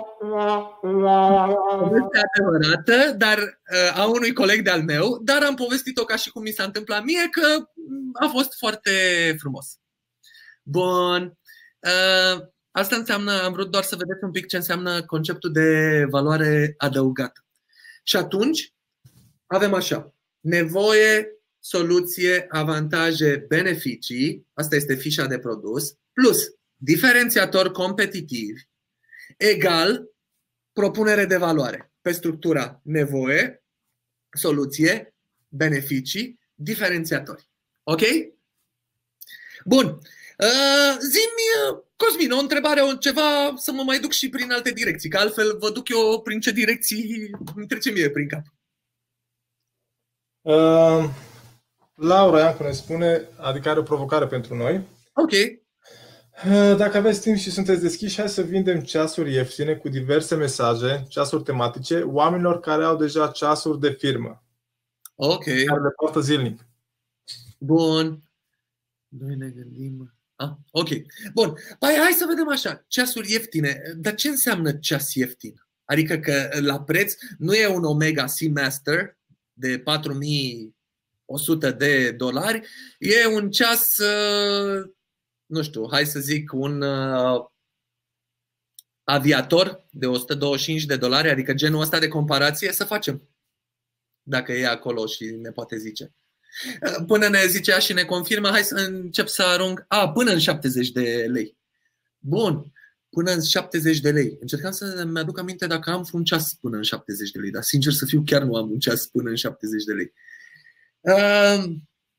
povestea adevărată, dar uh, a unui coleg de-al meu, dar am povestit-o ca și cum mi s-a întâmplat mie, că a fost foarte frumos. Bun. Uh, asta înseamnă, am vrut doar să vedeți un pic ce înseamnă conceptul de valoare adăugată. Și atunci avem așa: nevoie, soluție, avantaje, beneficii, asta este fișa de produs, plus diferențiator competitiv, egal propunere de valoare pe structura nevoie, soluție, beneficii, diferențiatori. Ok? Bun. Uh, zi-mi, Cosmin, o întrebare, o ceva, să mă mai duc și prin alte direcții, că altfel vă duc eu prin ce direcții îmi trece mie prin cap. Uh, Laura Iancu ne spune, adică are o provocare pentru noi. Ok. Uh, dacă aveți timp și sunteți deschiși, hai să vindem ceasuri ieftine cu diverse mesaje, ceasuri tematice, oamenilor care au deja ceasuri de firmă. Ok. Care le poartă zilnic. Bun. Noi ne gândim... Ah, ok. Bun. Păi hai să vedem așa. Ceasuri ieftine. Dar ce înseamnă ceas ieftin? Adică că la preț nu e un Omega Seamaster de patru mii o sută de dolari, e un ceas, nu știu, hai să zic, un aviator de o sută douăzeci și cinci de dolari, adică genul ăsta de comparație, să facem. Dacă e acolo și ne poate zice. Până ne zicea și ne confirmă, hai să încep să arunc. A, până în șaptezeci de lei. Bun. Până în șaptezeci de lei. Încercam să-mi aduc aminte dacă am un ceas până în șaptezeci de lei, dar sincer să fiu, chiar nu am un ceas până în șaptezeci de lei. Uh,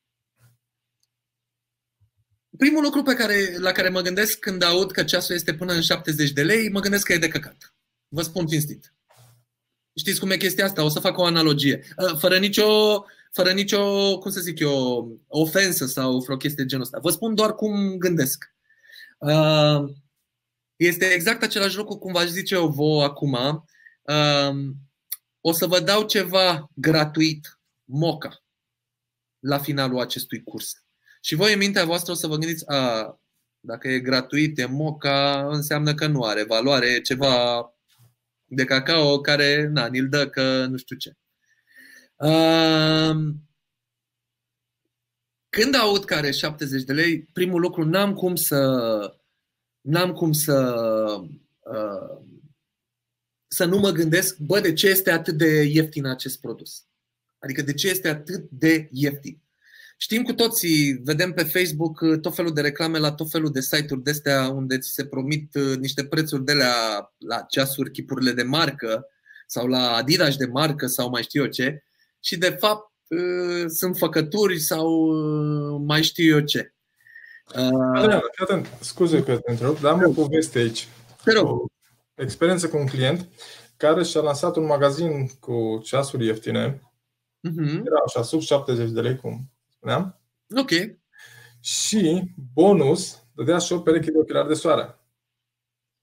primul lucru pe care, la care mă gândesc când aud că ceasul este până în șaptezeci de lei, mă gândesc că e de căcat. Vă spun cinstit. Știți cum e chestia asta? O să fac o analogie. Uh, fără nicio, fără nicio, cum să zic eu, ofensă sau vreo chestie de genul ăsta. Vă spun doar cum gândesc. Uh, Este exact același lucru cum v-aș zice eu vouă acum. O să vă dau ceva gratuit, moca, la finalul acestui curs. Și voi în mintea voastră o să vă gândiți, a, dacă e gratuit, e moca, înseamnă că nu are valoare, e ceva de cacao care, na, ni-l dă că nu știu ce. Când aud că are șaptezeci de lei, primul lucru, n-am cum să... N-am cum să, uh, să nu mă gândesc, bă, de ce este atât de ieftin acest produs? Adică de ce este atât de ieftin? Știm cu toții, vedem pe Facebook tot felul de reclame la tot felul de site-uri de-astea unde ți se promit niște prețuri de la, la ceasuri, chipurile de marcă sau la Adidas de marcă sau mai știu eu ce și de fapt uh, sunt făcături sau uh, mai știu eu ce. Adrian, fii atent, scuze că te întrerup, dar am o poveste aici. O experiență cu un client care și-a lansat un magazin cu ceasuri ieftine. Uh-huh. Era așa, sub șaptezeci de lei, cum spuneam. Ok. Și bonus, dădea și o pereche de ochelari de soare.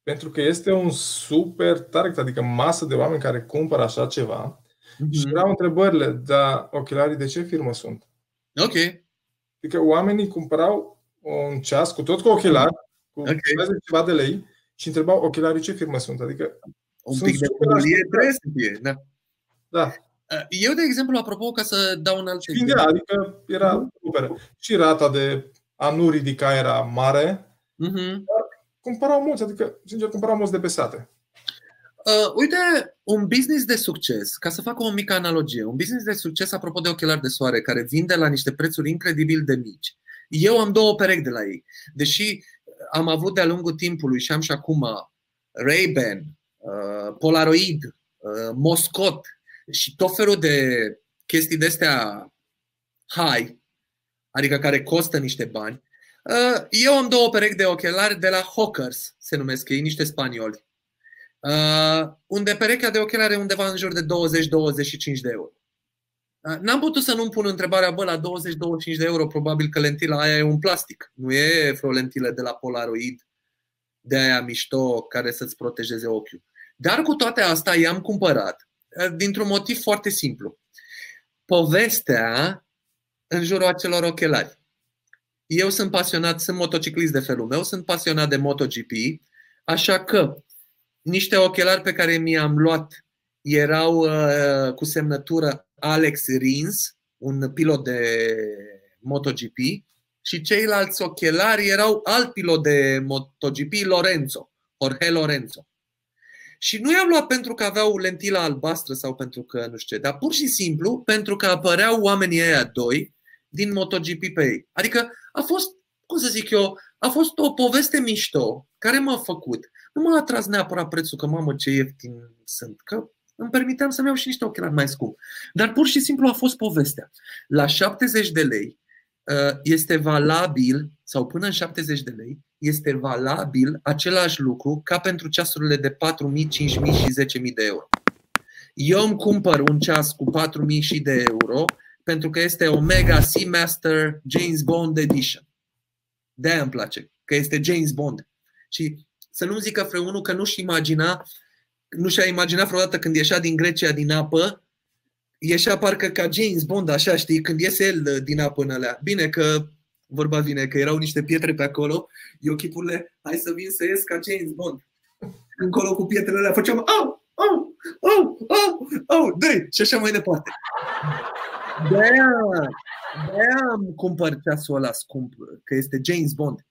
Pentru că este un super target, adică masă de oameni care cumpără așa ceva. Mm-hmm. Și erau întrebările, dar ochelarii de ce firmă sunt? Ok. Adică oamenii cumpărau un ceas cu tot cu ochelari, cu okay. ceva de lei și întrebau ochelarii ce firmă sunt. Adică un pic de culie trebuie să fie. Da. Da. Eu, de exemplu, apropo, ca să dau un alt și exemplu. Adică era super. Și rata de a nu ridica era mare. Mm-hmm. Dar cumpărau mulți, adică, sincer, cumpărau mulți de pe sate. Uh, uite, un business de succes, ca să fac o mică analogie, un business de succes, apropo de ochelari de soare, care vinde la niște prețuri incredibil de mici. Eu am două perechi de la ei. Deși am avut de-a lungul timpului și am și acum Ray-Ban, uh, Polaroid, uh, Moscot și tot felul de chestii de-astea high, adică care costă niște bani. Uh, eu am două perechi de ochelari de la Hawkers, se numesc ei, niște spanioli. Uh, unde perechea de ochelari e undeva în jur de douăzeci douăzeci și cinci de euro. Uh, n-am putut să nu-mi pun întrebarea, bă, la douăzeci douăzeci și cinci de euro probabil că lentila aia e un plastic. Nu e vreo lentilă de la Polaroid, de aia mișto, care să-ți protejeze ochiul. Dar cu toate astea i-am cumpărat uh, dintr-un motiv foarte simplu. Povestea în jurul acelor ochelari. Eu sunt pasionat, sunt motociclist de felul meu, sunt pasionat de MotoGP, așa că niște ochelari pe care mi-am luat erau uh, cu semnătură Alex Rins, un pilot de MotoGP, și ceilalți ochelari erau alt pilot de MotoGP, Lorenzo, Jorge Lorenzo. Și nu i-am luat pentru că aveau lentila albastră sau pentru că nu știu ce, dar pur și simplu pentru că apăreau oamenii ăia doi din MotoGP pe ei. Adică a fost, cum să zic eu, a fost o poveste mișto care m-a făcut. Nu m-a atras neapărat prețul, că mamă ce ieftin sunt, că îmi permiteam să-mi iau și niște ochelari mai scump. Dar pur și simplu a fost povestea. La șaptezeci de lei este valabil, sau până în șaptezeci de lei, este valabil același lucru ca pentru ceasurile de patru mii, cinci mii și zece mii de euro. Eu îmi cumpăr un ceas cu patru mii și de euro pentru că este Omega Seamaster James Bond Edition. De-aia îmi place, că este James Bond. Și să nu zică vreunul că nu-și imagina, nu și-a imaginat vreodată când ieșea din Grecia din apă, ieșea parcă ca James Bond, așa, știi, când iese el din apă în alea. Bine că, vorba vine, că erau niște pietre pe acolo, eu chipurile, hai să vin să ies ca James Bond. Încolo cu pietrele alea făceam, au, au, au, au, au, dă-i, și așa mai departe. De-aia, de-aia îmi cumpăr ceasul ăla scump, că este James Bond.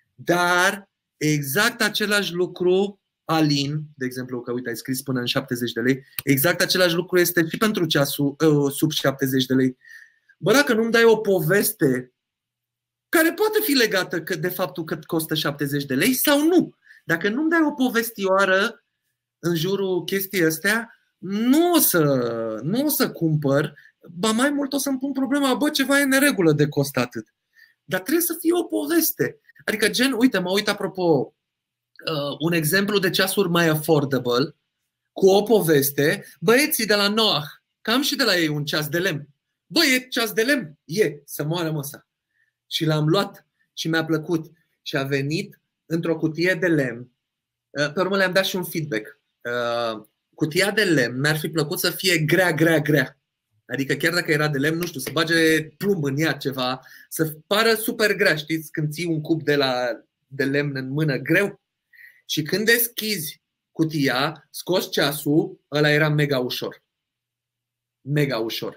Dar exact același lucru, Alin, de exemplu, că uite, ai scris până în șaptezeci de lei, exact același lucru este și pentru ceasul uh, sub șaptezeci de lei. Bă, dacă nu-mi dai o poveste care poate fi legată de faptul că costă șaptezeci de lei sau nu, dacă nu-mi dai o povestioară în jurul chestii astea, nu o să, nu o să cumpăr, ba mai mult o să-mi pun problema, bă, ceva e în neregulă de cost atât. Dar trebuie să fie o poveste. Adică gen, uite, mă uit apropo, uh, un exemplu de ceasuri mai affordable, cu o poveste, băieții de la Noah, cam și de la ei un ceas de lemn. Bă, e ceas de lemn? E, să moară măsa. Și l-am luat și mi-a plăcut. Și a venit într-o cutie de lemn. Uh, pe urmă le-am dat și un feedback. Uh, cutia de lemn mi-ar fi plăcut să fie grea, grea, grea. Adică chiar dacă era de lemn, nu știu, să bage plumb în ea ceva, să pară super grea, știți, când ții un cub de, la, de lemn în mână, greu. Și când deschizi cutia, scoți ceasul, ăla era mega ușor. Mega ușor.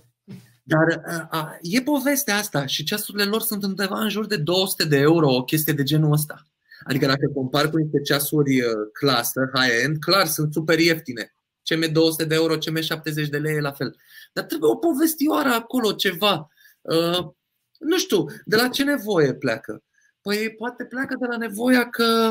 Dar a, a, e povestea asta și ceasurile lor sunt undeva în jur de două sute de euro, o chestie de genul ăsta. Adică dacă compar cu niște ceasuri clasă, high-end, clar, sunt super ieftine. C M două sute de euro, C M șaptezeci de lei e la fel. Dar trebuie o povestioară acolo, ceva. Uh, nu știu, de la ce nevoie pleacă? Păi poate pleacă de la nevoia că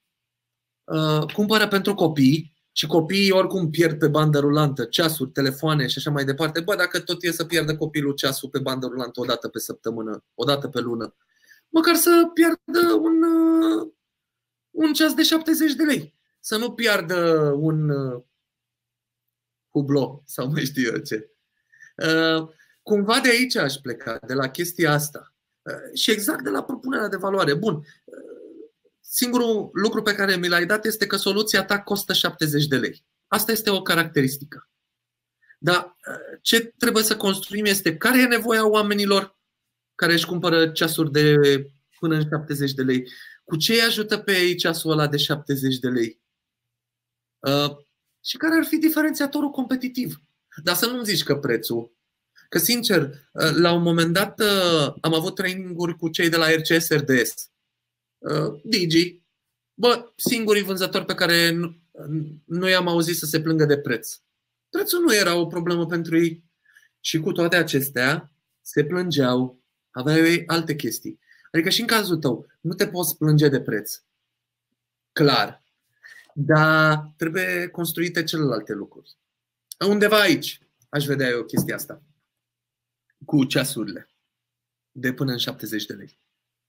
uh, cumpără pentru copii și copiii oricum pierd pe bandă rulantă ceasuri, telefoane și așa mai departe. Bă, dacă tot e să pierdă copilul ceasul pe bandă rulantă o dată pe săptămână, o dată pe lună, măcar să pierdă un, uh, un ceas de șaptezeci de lei. Să nu pierdă un uh, Hublot sau mai știu eu ce. Uh, cumva de aici aș pleca, de la chestia asta. Uh, și exact de la propunerea de valoare. Bun, uh, singurul lucru pe care mi l-ai dat este că soluția ta costă șaptezeci de lei. Asta este o caracteristică. Dar ce trebuie să construim este care e nevoia oamenilor care își cumpără ceasuri de până în șaptezeci de lei. Cu ce îi ajută pe ei ceasul ăla de șaptezeci de lei? Uh, și care ar fi diferențiatorul competitiv? Dar să nu-mi zici că prețul. Că, sincer, uh, la un moment dat uh, am avut training-uri cu cei de la R C S R D S. Uh, Digi. Bă, singurii vânzători pe care nu, nu i-am auzit să se plângă de preț. Prețul nu era o problemă pentru ei. Și cu toate acestea, se plângeau, aveau ei alte chestii. Adică și în cazul tău, nu te poți plânge de preț. Clar. Dar trebuie construite celelalte lucruri. Undeva aici aș vedea eu chestia asta. Cu ceasurile. De până în șaptezeci de lei.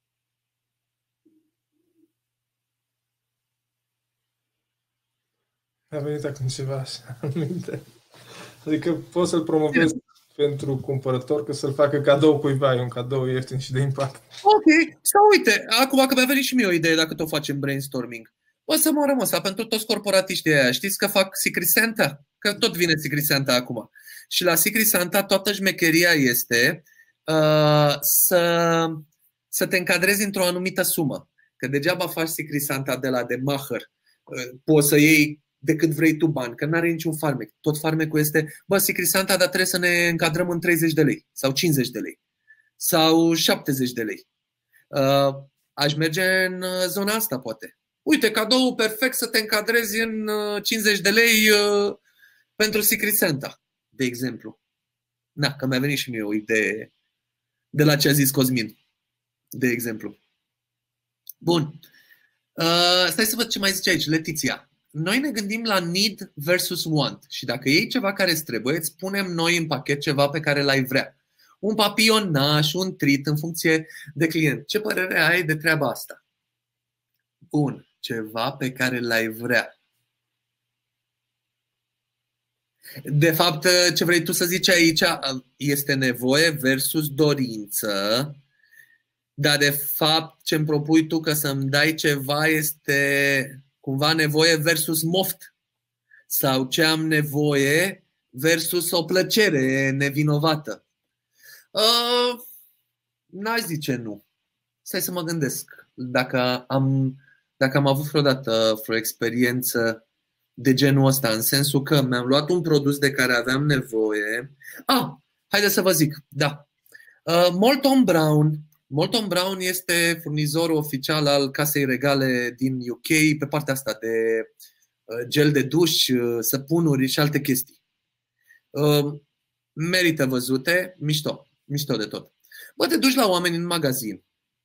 A venit acum ceva așa în minte. Adică poți să-l promovezi pentru cumpărător, că să-l facă cadou cuiva, e un cadou ieftin și de impact. Ok, sau uite, acum că mi-a venit și mie o idee dacă tot facem brainstorming. O să mă rămăsa pentru toți corporatiștii aia. Știți că fac Secret Santa? Că tot vine Secret Santa acum. Și la Secret Santa toată șmecheria este uh, să, să te încadrezi într-o anumită sumă. Că degeaba faci Secret Santa de la de Maher. Uh, poți să iei de cât vrei tu bani, că nu are niciun farmec. Tot farmecul este, bă, Secret Santa, dar trebuie să ne încadrăm în treizeci de lei sau cincizeci de lei sau șaptezeci de lei. Uh, aș merge în zona asta, poate. Uite, cadou perfect să te încadrezi în cincizeci de lei uh, pentru Secret Santa, de exemplu. Na, că mi-a venit și mie o idee de la ce a zis Cosmin, de exemplu. Bun. Uh, stai să văd ce mai zice aici, Letiția. Noi ne gândim la need versus want și dacă iei ceva care îți trebuie, îți punem noi în pachet ceva pe care l-ai vrea. Un papionaș, un treat în funcție de client. Ce părere ai de treaba asta? Bun, ceva pe care l-ai vrea. De fapt, ce vrei tu să zici aici este nevoie versus dorință, dar de fapt ce îmi propui tu că să-mi dai ceva este cumva nevoie versus moft sau ce am nevoie versus o plăcere nevinovată. Uh, n-aș zice nu. Stai să mă gândesc. Dacă am, dacă am avut vreodată vreo experiență de genul ăsta, în sensul că mi-am luat un produs de care aveam nevoie. Ah, haideți să vă zic. Da. Uh, Molton Brown. Molton Brown este furnizorul oficial al Casei Regale din U K pe partea asta de gel de duș, săpunuri și alte chestii. Merită văzute, mișto, mișto de tot. Bă, te duci la oameni în magazin.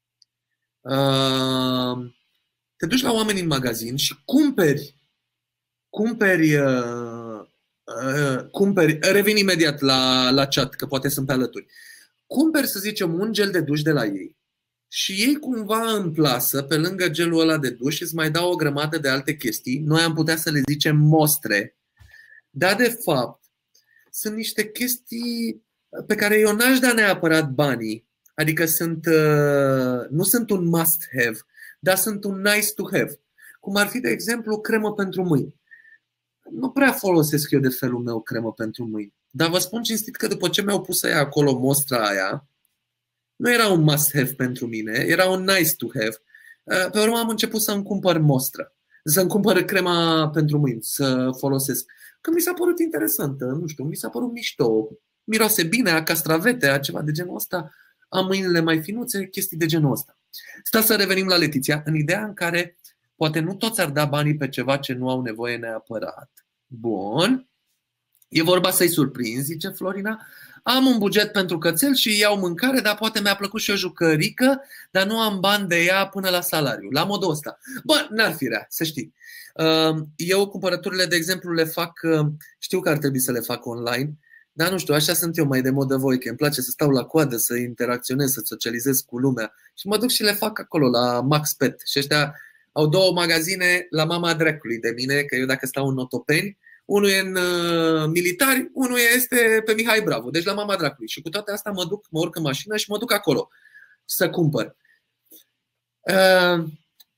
Te duci la oameni în magazin și cumperi, cumperi, cumperi, revin imediat la, la chat, că poate sunt pe alături. Cumperi, să zicem, un gel de duș de la ei și ei cumva în plasă, pe lângă gelul ăla de duș, îți mai dau o grămadă de alte chestii. Noi am putea să le zicem mostre, dar de fapt sunt niște chestii pe care eu n-aș da neapărat banii. Adică sunt, nu sunt un must-have, dar sunt un nice-to-have. Cum ar fi, de exemplu, cremă pentru mâini. Nu prea folosesc eu de felul meu cremă pentru mâini. Dar vă spun cinstit că după ce mi-au pus aia acolo mostra aia, nu era un must-have pentru mine, era un nice-to-have. Pe urmă am început să-mi cumpăr mostră, să-mi cumpăr crema pentru mâini, să folosesc. Că mi s-a părut interesantă, nu știu, mi s-a părut mișto. Miroase bine, a castravete, a ceva de genul ăsta, am mâinile mai finuțe, chestii de genul ăsta. Stai să revenim la Letiția, în ideea în care poate nu toți ar da banii pe ceva ce nu au nevoie neapărat. Bun. E vorba să-i surprinzi, zice Florina. Am un buget pentru cățel și iau mâncare, dar poate mi-a plăcut și o jucărică, dar nu am bani de ea până la salariu. La modul ăsta. Bă, n-ar fi rea, să știi. Eu cumpărăturile, de exemplu, le fac, știu că ar trebui să le fac online, dar nu știu, așa sunt eu mai de modă voi, că îmi place să stau la coadă, să interacționez, să socializez cu lumea. Și mă duc și le fac acolo, la MaxPet. Și ăștia au două magazine la mama dracului de mine, că eu dacă stau în Otopeni, unul e în uh, militari, unul este pe Mihai Bravo, deci la mama dracului. Și cu toate astea mă duc, mă urc în mașină și mă duc acolo să cumpăr. Uh,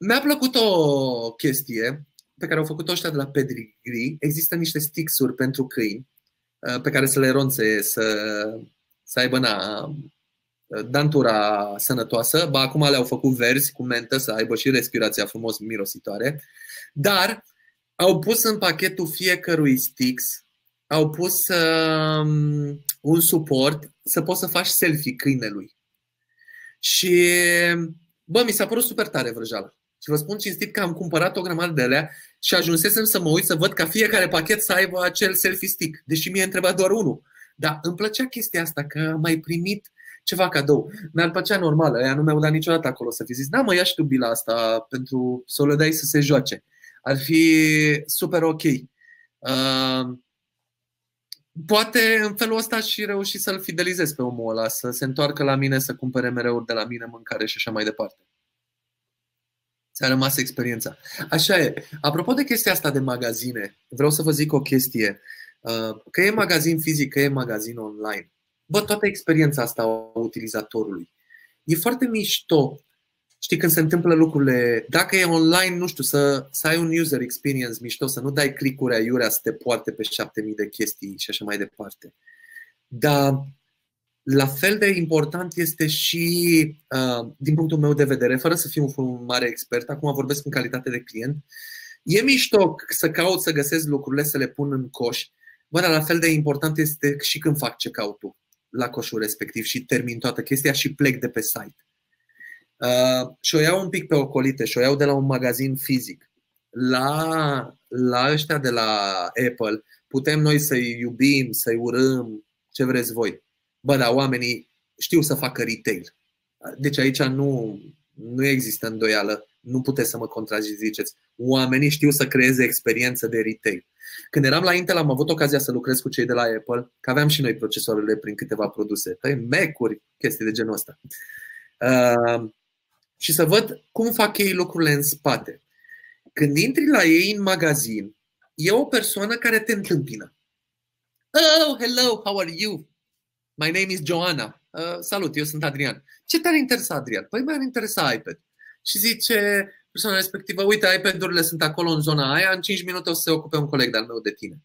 Mi-a plăcut o chestie pe care au făcut-o ăștia de la Pedigree. Există niște stixuri pentru câini pe care să le ronțe, să, să aibă na, dantura sănătoasă. Ba, acum le-au făcut verzi cu mentă, să aibă și respirația frumos mirositoare. Dar au pus în pachetul fiecărui stix, au pus um, un suport să poți să faci selfie câinelui. Și, bă, mi s-a părut super tare vrăjeala. Și vă spun cinstit că am cumpărat o grămadă de alea și ajunsesem să mă uit să văd ca fiecare pachet să aibă acel selfie stick. Deși mie întreba doar unul. Dar îmi plăcea chestia asta, că am mai primit ceva cadou. Mi-ar plăcea normal, aia nu mi-au dat niciodată acolo să fi zis, da mă, ia și tu bila asta pentru să o le dai să se joace. Ar fi super ok. Uh, poate în felul ăsta și reuși să-l fidelizez pe omul ăla, să se întoarcă la mine, să cumpere mereu de la mine mâncare și așa mai departe. Ți-a rămas experiența. Așa e. Apropo de chestia asta de magazine, vreau să vă zic o chestie. Că e magazin fizic, că e magazin online. Bă, toată experiența asta a utilizatorului. E foarte mișto. Știi, când se întâmplă lucrurile, dacă e online, nu știu, să, să ai un user experience mișto, să nu dai click-uri aiurea să te poarte pe șapte mii de chestii și așa mai departe. Dar la fel de important este și, uh, din punctul meu de vedere, fără să fiu un mare expert, acum vorbesc în calitate de client, e mișto să caut să găsesc lucrurile, să le pun în coș, bă, dar la fel de important este și când fac check-out-ul la coșul respectiv și termin toată chestia și plec de pe site. Uh, și o iau un pic pe ocolite și o iau de la un magazin fizic. La, la ăștia de la Apple putem noi să-i iubim, să-i urâm, ce vreți voi. Bă, dar oamenii știu să facă retail. Deci aici nu, nu există îndoială. Nu puteți să mă contraziceți. Oamenii știu să creeze experiență de retail. Când eram la Intel am avut ocazia să lucrez cu cei de la Apple, că aveam și noi procesoarele prin câteva produse. Păi, Mac-uri, chestii de genul ăsta. Uh, și să văd cum fac ei lucrurile în spate. Când intri la ei în magazin, e o persoană care te întâmpină. Oh, hello, how are you? My name is Joanna. Uh, salut, eu sunt Adrian. Ce te-ar interesa, Adrian? Păi mi-ar interesa iPad. Și zice persoana respectivă, uite, iPad-urile sunt acolo în zona aia, în cinci minute o să se ocupe un coleg de-al meu de tine.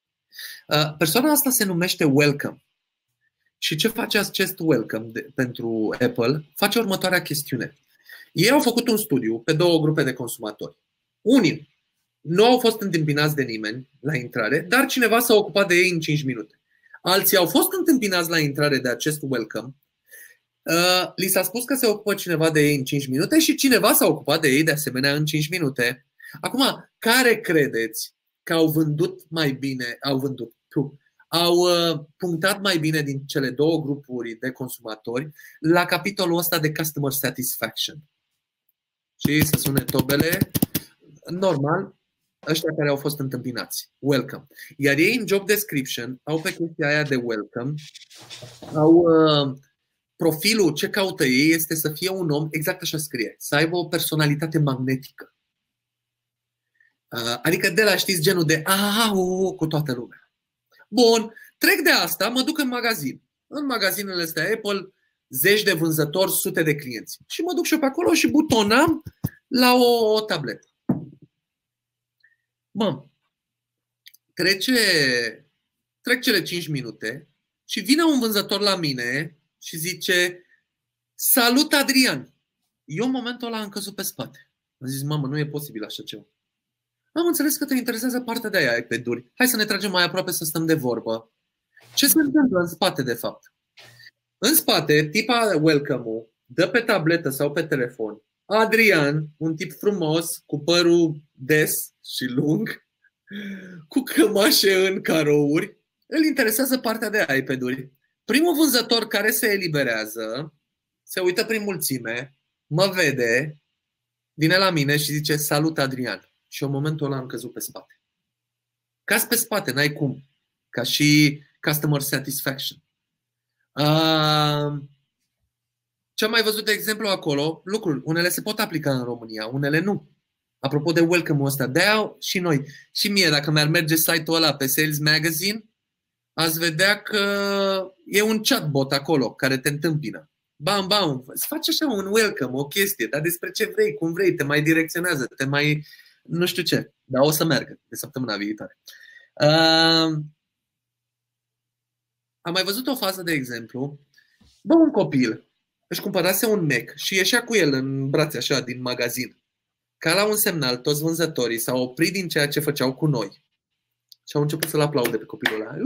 Uh, persoana asta se numește Welcome. Și ce face acest Welcome de, pentru Apple? Face următoarea chestiune. Ei au făcut un studiu pe două grupe de consumatori. Unii nu au fost întâmpinați de nimeni la intrare, dar cineva s-a ocupat de ei în cinci minute. Alții au fost întâmpinați la intrare de acest Welcome. Uh, li s-a spus că se ocupă cineva de ei în cinci minute și cineva s-a ocupat de ei de asemenea în cinci minute. Acum, care credeți că au vândut mai bine, au vândut, tu, au uh, punctat mai bine din cele două grupuri de consumatori la capitolul ăsta de customer satisfaction? Și să sune tobele, normal, ăștia care au fost întâmpinați. Welcome. Iar ei în job description au pe chestia aia de welcome, au uh, profilul, ce caută ei este să fie un om, exact așa scrie, să aibă o personalitate magnetică. Uh, adică de la, știți, genul de ah, uh, cu toată lumea. Bun, trec de asta, mă duc în magazin. În magazinele astea Apple, zeci de vânzători, sute de clienți. Și mă duc și eu pe acolo și butonam la o, o tabletă. Mă, trece, trec cele cinci minute și vine un vânzător la mine și zice: salut, Adrian! Eu în momentul ăla am căzut pe spate. Am zis: mamă, nu e posibil așa ceva. Am înțeles că te interesează partea de aia, iPad-uri. Hai să ne tragem mai aproape să stăm de vorbă. Ce se întâmplă în spate, de fapt? În spate, tipa welcome-ul dă pe tabletă sau pe telefon Adrian, un tip frumos, cu părul des și lung, cu cămașe în carouri. Îl interesează partea de iPad-uri. Primul vânzător care se eliberează se uită prin mulțime, mă vede, vine la mine și zice: salut, Adrian. Și în momentul ăla am căzut pe spate. Cazi pe spate, n-ai cum. Ca și customer satisfaction. Uh, ce am mai văzut de exemplu acolo, lucruri, unele se pot aplica în România, unele nu. Apropo de welcome-ul ăsta, de-aia și noi, și mie, dacă mi-ar merge site-ul ăla pe Sales Magazine, ați vedea că e un chatbot acolo care te întâmpină. bam, bam, îți face așa un welcome, o chestie, dar despre ce vrei, cum vrei, te mai direcționează, te mai, nu știu ce, dar o să meargă de săptămâna viitoare. Uh, am mai văzut o fază, de exemplu, bă, un copil își cumpărase un Mac și ieșea cu el în brațe așa din magazin. Ca la un semnal, toți vânzătorii s-au oprit din ceea ce făceau cu noi și au început să-l aplaude pe copilul ăla.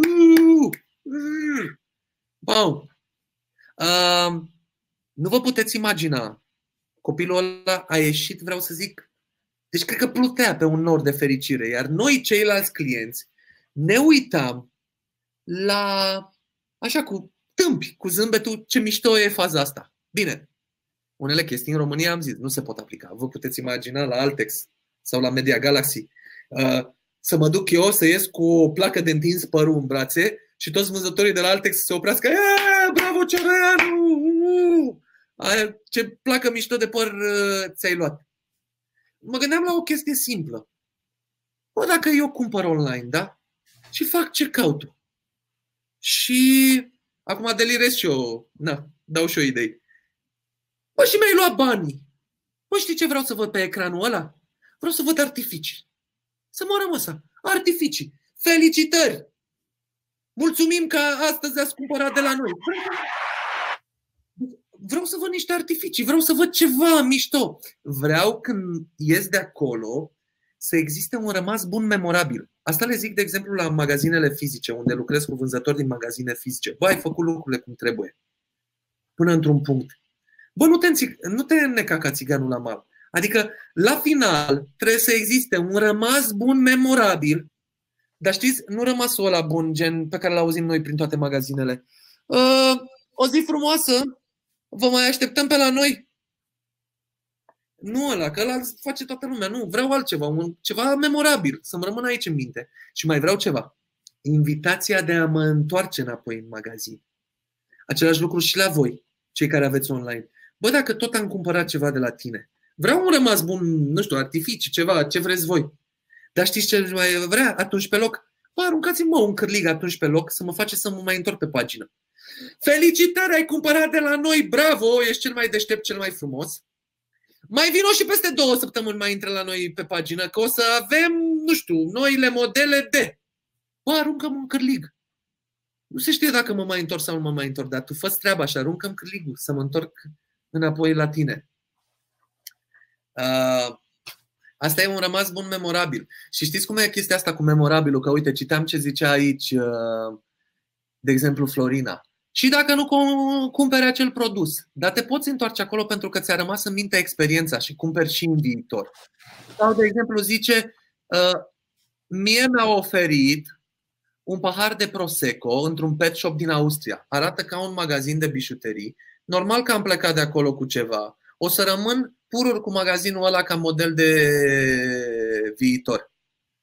Bau! Uh, nu vă puteți imagina. Copilul ăla a ieșit, vreau să zic, deci cred că plutea pe un nor de fericire. Iar noi, ceilalți clienți, ne uitam la, așa cu tâmpi, cu zâmbetul, ce mișto e faza asta. Bine, unele chestii în România, am zis, nu se pot aplica. Vă puteți imagina la Altex sau la Media Galaxy. Uh, să mă duc eu să ies cu o placă de întins părul în brațe și toți vânzătorii de la Altex să se oprească. Bravo, Cioreanu! Ce placă mișto de păr ți-ai luat. Mă gândeam la o chestie simplă. Bă, dacă eu cumpăr online, da? Și fac check-out-ul. Și acum delirez și eu. Na, dau și eu idei. Bă, și mi-ai luat banii. Bă, știi ce vreau să văd pe ecranul ăla? Vreau să văd artificii. Să moară măsa. Artificii. Felicitări! Mulțumim că astăzi ați cumpărat de la noi. Vreau să văd niște artificii. Vreau să văd ceva mișto. Vreau când ies de acolo să existe un rămas bun memorabil. Asta le zic, de exemplu, la magazinele fizice, unde lucrez cu vânzători din magazine fizice. Bă, ai făcut lucrurile cum trebuie. Până într-un punct. Bă, nu te, nu te înneca ca țiganul la mal. Adică, la final, trebuie să existe un rămas bun memorabil. Dar știți, nu rămasul ăla bun, gen pe care l-auzim noi prin toate magazinele. Uh, o zi frumoasă, vă mai așteptăm pe la noi. Nu ăla, că ăla face toată lumea. Nu, vreau altceva, un, ceva memorabil, să-mi rămână aici în minte. Și mai vreau ceva. Invitația de a mă întoarce înapoi în magazin. Același lucru și la voi, cei care aveți online. Bă, dacă tot am cumpărat ceva de la tine, vreau un rămas bun, nu știu, artificii, ceva, ce vreți voi. Dar știți ce mai vrea? Atunci pe loc, bă, aruncați-mi mă un cârlig atunci pe loc să mă face să mă mai întorc pe pagină. Felicitări, ai cumpărat de la noi, bravo, ești cel mai deștept, cel mai frumos. Mai vino și peste două săptămâni mai intră la noi pe pagină, că o să avem, nu știu, noile modele de... Bă, aruncă-mă un cârlig. Nu se știe dacă mă mai întorc sau nu mă mai întorc, dar tu fă-ți treaba și aruncă-mi cârligul să mă întorc înapoi la tine. Uh, asta e un rămas bun memorabil. Și știți cum e chestia asta cu memorabilul? Că uite, citeam ce zicea aici, uh, de exemplu, Florina. Și dacă nu cumperi acel produs, dar te poți întoarce acolo pentru că ți-a rămas în minte experiența și cumperi și în viitor. Sau, de exemplu, zice, uh, mie mi-a oferit un pahar de Prosecco într-un pet shop din Austria. Arată ca un magazin de bijuterii. Normal că am plecat de acolo cu ceva. O să rămân pururi cu magazinul ăla ca model de viitor.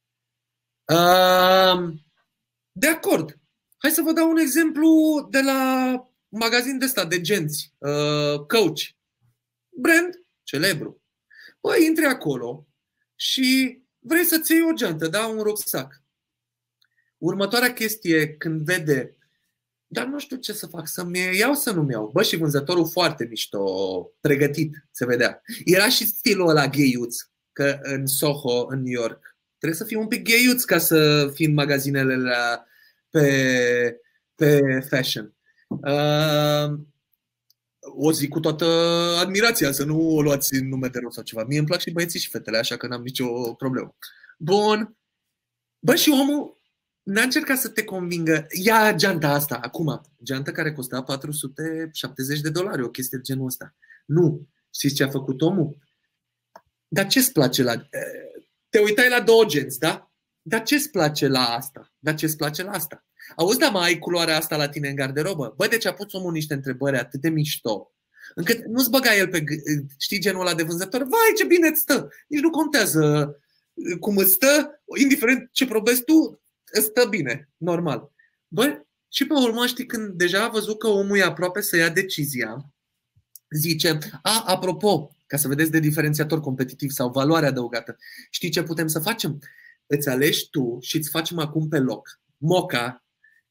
Uh, de acord. Hai să vă dau un exemplu de la un magazin de ăsta, de genți, uh, Coach. Brand celebru. Băi, intri acolo și vrei să-ți iei o geantă, da? Un rucsac. Următoarea chestie, când vede, dar nu știu ce să fac, să-mi iau, să nu-mi iau. Bă, și vânzătorul foarte mișto, pregătit, se vedea. Era și stilul ăla gheiuț, că în Soho, în New York, trebuie să fii un pic gheiuț ca să fii în magazinele la... Pe, pe fashion. Uh, o zic cu toată admirația, să nu o luați în nume de rău sau ceva. Mie îmi plac și băieții și fetele, așa că n-am nicio problemă. Bun. Bă, și omul n-a încercat să te convingă. Ia geanta asta, acum. Geanta care costa patru sute șaptezeci de dolari, o chestie de genul ăsta. Nu. Știți ce a făcut omul? Dar ce-ți place la... Te uitai la două genți, da? Dar ce-ți place la asta? Dar ce-ți place la asta? Auzi, da, mai ai culoarea asta la tine în garderobă? Bă, deci a pus omul niște întrebări atât de mișto, încât nu-ți băga el pe, știi, genul ăla de vânzător. Vai, ce bine îți stă! Nici nu contează cum îți stă, indiferent ce probezi tu, îți stă bine, normal. Bă, și pe urmă, știi, când deja a văzut că omul e aproape să ia decizia, zice, a, apropo, ca să vedeți de diferențiator competitiv sau valoare adăugată, știi ce putem să facem? Îți alegi tu și îți facem acum pe loc moca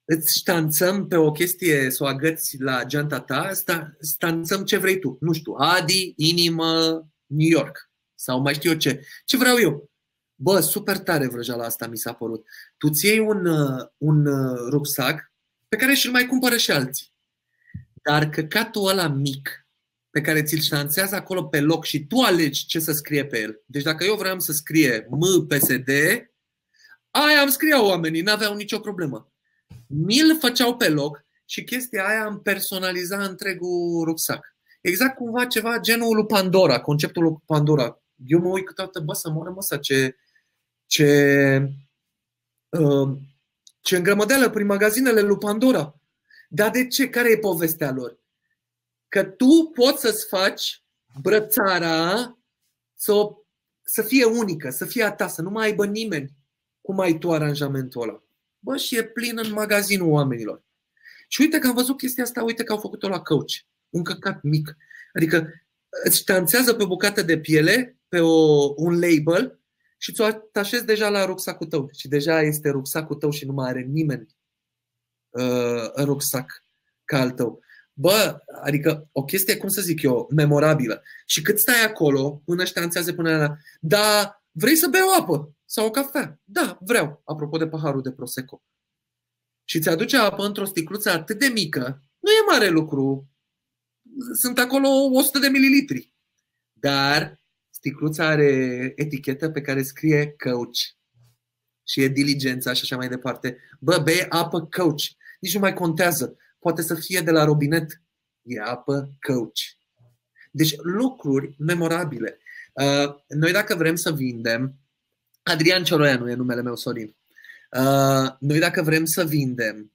îți ștanțăm pe o chestie, să o agăți la geanta ta, ștanțăm ce vrei tu. Nu știu, Adi, inimă, New York. Sau mai știu eu ce. Ce vreau eu? Bă, super tare vrăjeala asta mi s-a părut. Tu îți iei un, un rucsac pe care și-l mai cumpără și alții. Dar căcatul ăla mic, pe care ți-l ștanțează acolo pe loc și tu alegi ce să scrie pe el. Deci dacă eu vreau să scrie M P S D, aia îmi scriau oamenii, n-aveau nicio problemă. Mi-l făceau pe loc și chestia aia îmi personaliza întregul rucsac. Exact cumva ceva genul lui Pandora, conceptul lui Pandora. Eu mă uit câteodată, bă, să moară măsa, ce, ce, uh, ce îngrămădeală prin magazinele lui Pandora. Dar de ce? Care e povestea lor? Că tu poți să-ți faci brățara să, să fie unică, să fie a ta, să nu mai aibă nimeni cum ai tu aranjamentul ăla. Bă, și e plin în magazinul oamenilor. Și uite că am văzut chestia asta, uite că au făcut-o la Coach. Un căcat mic. Adică îți ștanțează pe o bucată de piele, pe o, un label și ți-o atașezi deja la rucsacul tău. Și deja este rucsacul tău și nu mai are nimeni uh, în rucsac ca al tău. Bă, adică o chestie, cum să zic eu, memorabilă. Și cât stai acolo, până ștanțează până la... Da, vrei să bei o apă sau o cafea? Da, vreau. Apropo de paharul de Prosecco. Și ți aduce apă într-o sticluță atât de mică, nu e mare lucru. Sunt acolo o sută de mililitri. Dar sticluța are etichetă pe care scrie Coach. Și e diligența și așa mai departe. Bă, bei apă Coach. Nici nu mai contează. Poate să fie de la robinet. E apă Coach. Deci lucruri memorabile. Noi dacă vrem să vindem, Adrian Cioroianu e numele meu, Sorin. Noi dacă vrem să vindem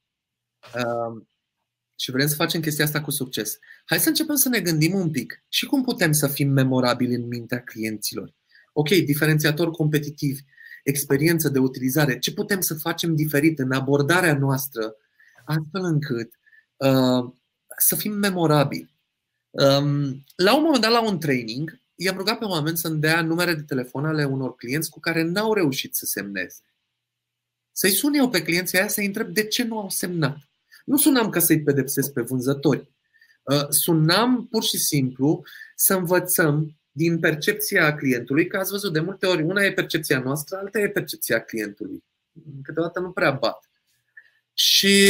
și vrem să facem chestia asta cu succes, hai să începem să ne gândim un pic și cum putem să fim memorabili în mintea clienților. Ok, diferențiator competitiv, experiență de utilizare, ce putem să facem diferit în abordarea noastră, astfel încât uh, să fim memorabili. Um, la un moment dat, la un training, i-am rugat pe oameni să-mi dea numere de telefon ale unor clienți cu care n-au reușit să semneze. Să-i sun eu pe clienții aia să-i întreb de ce nu au semnat. Nu sunam ca să-i pedepsesc pe vânzători. Sunam pur și simplu să învățăm din percepția clientului, că ați văzut de multe ori, una e percepția noastră, alta e percepția clientului. Câteodată nu prea bat. Și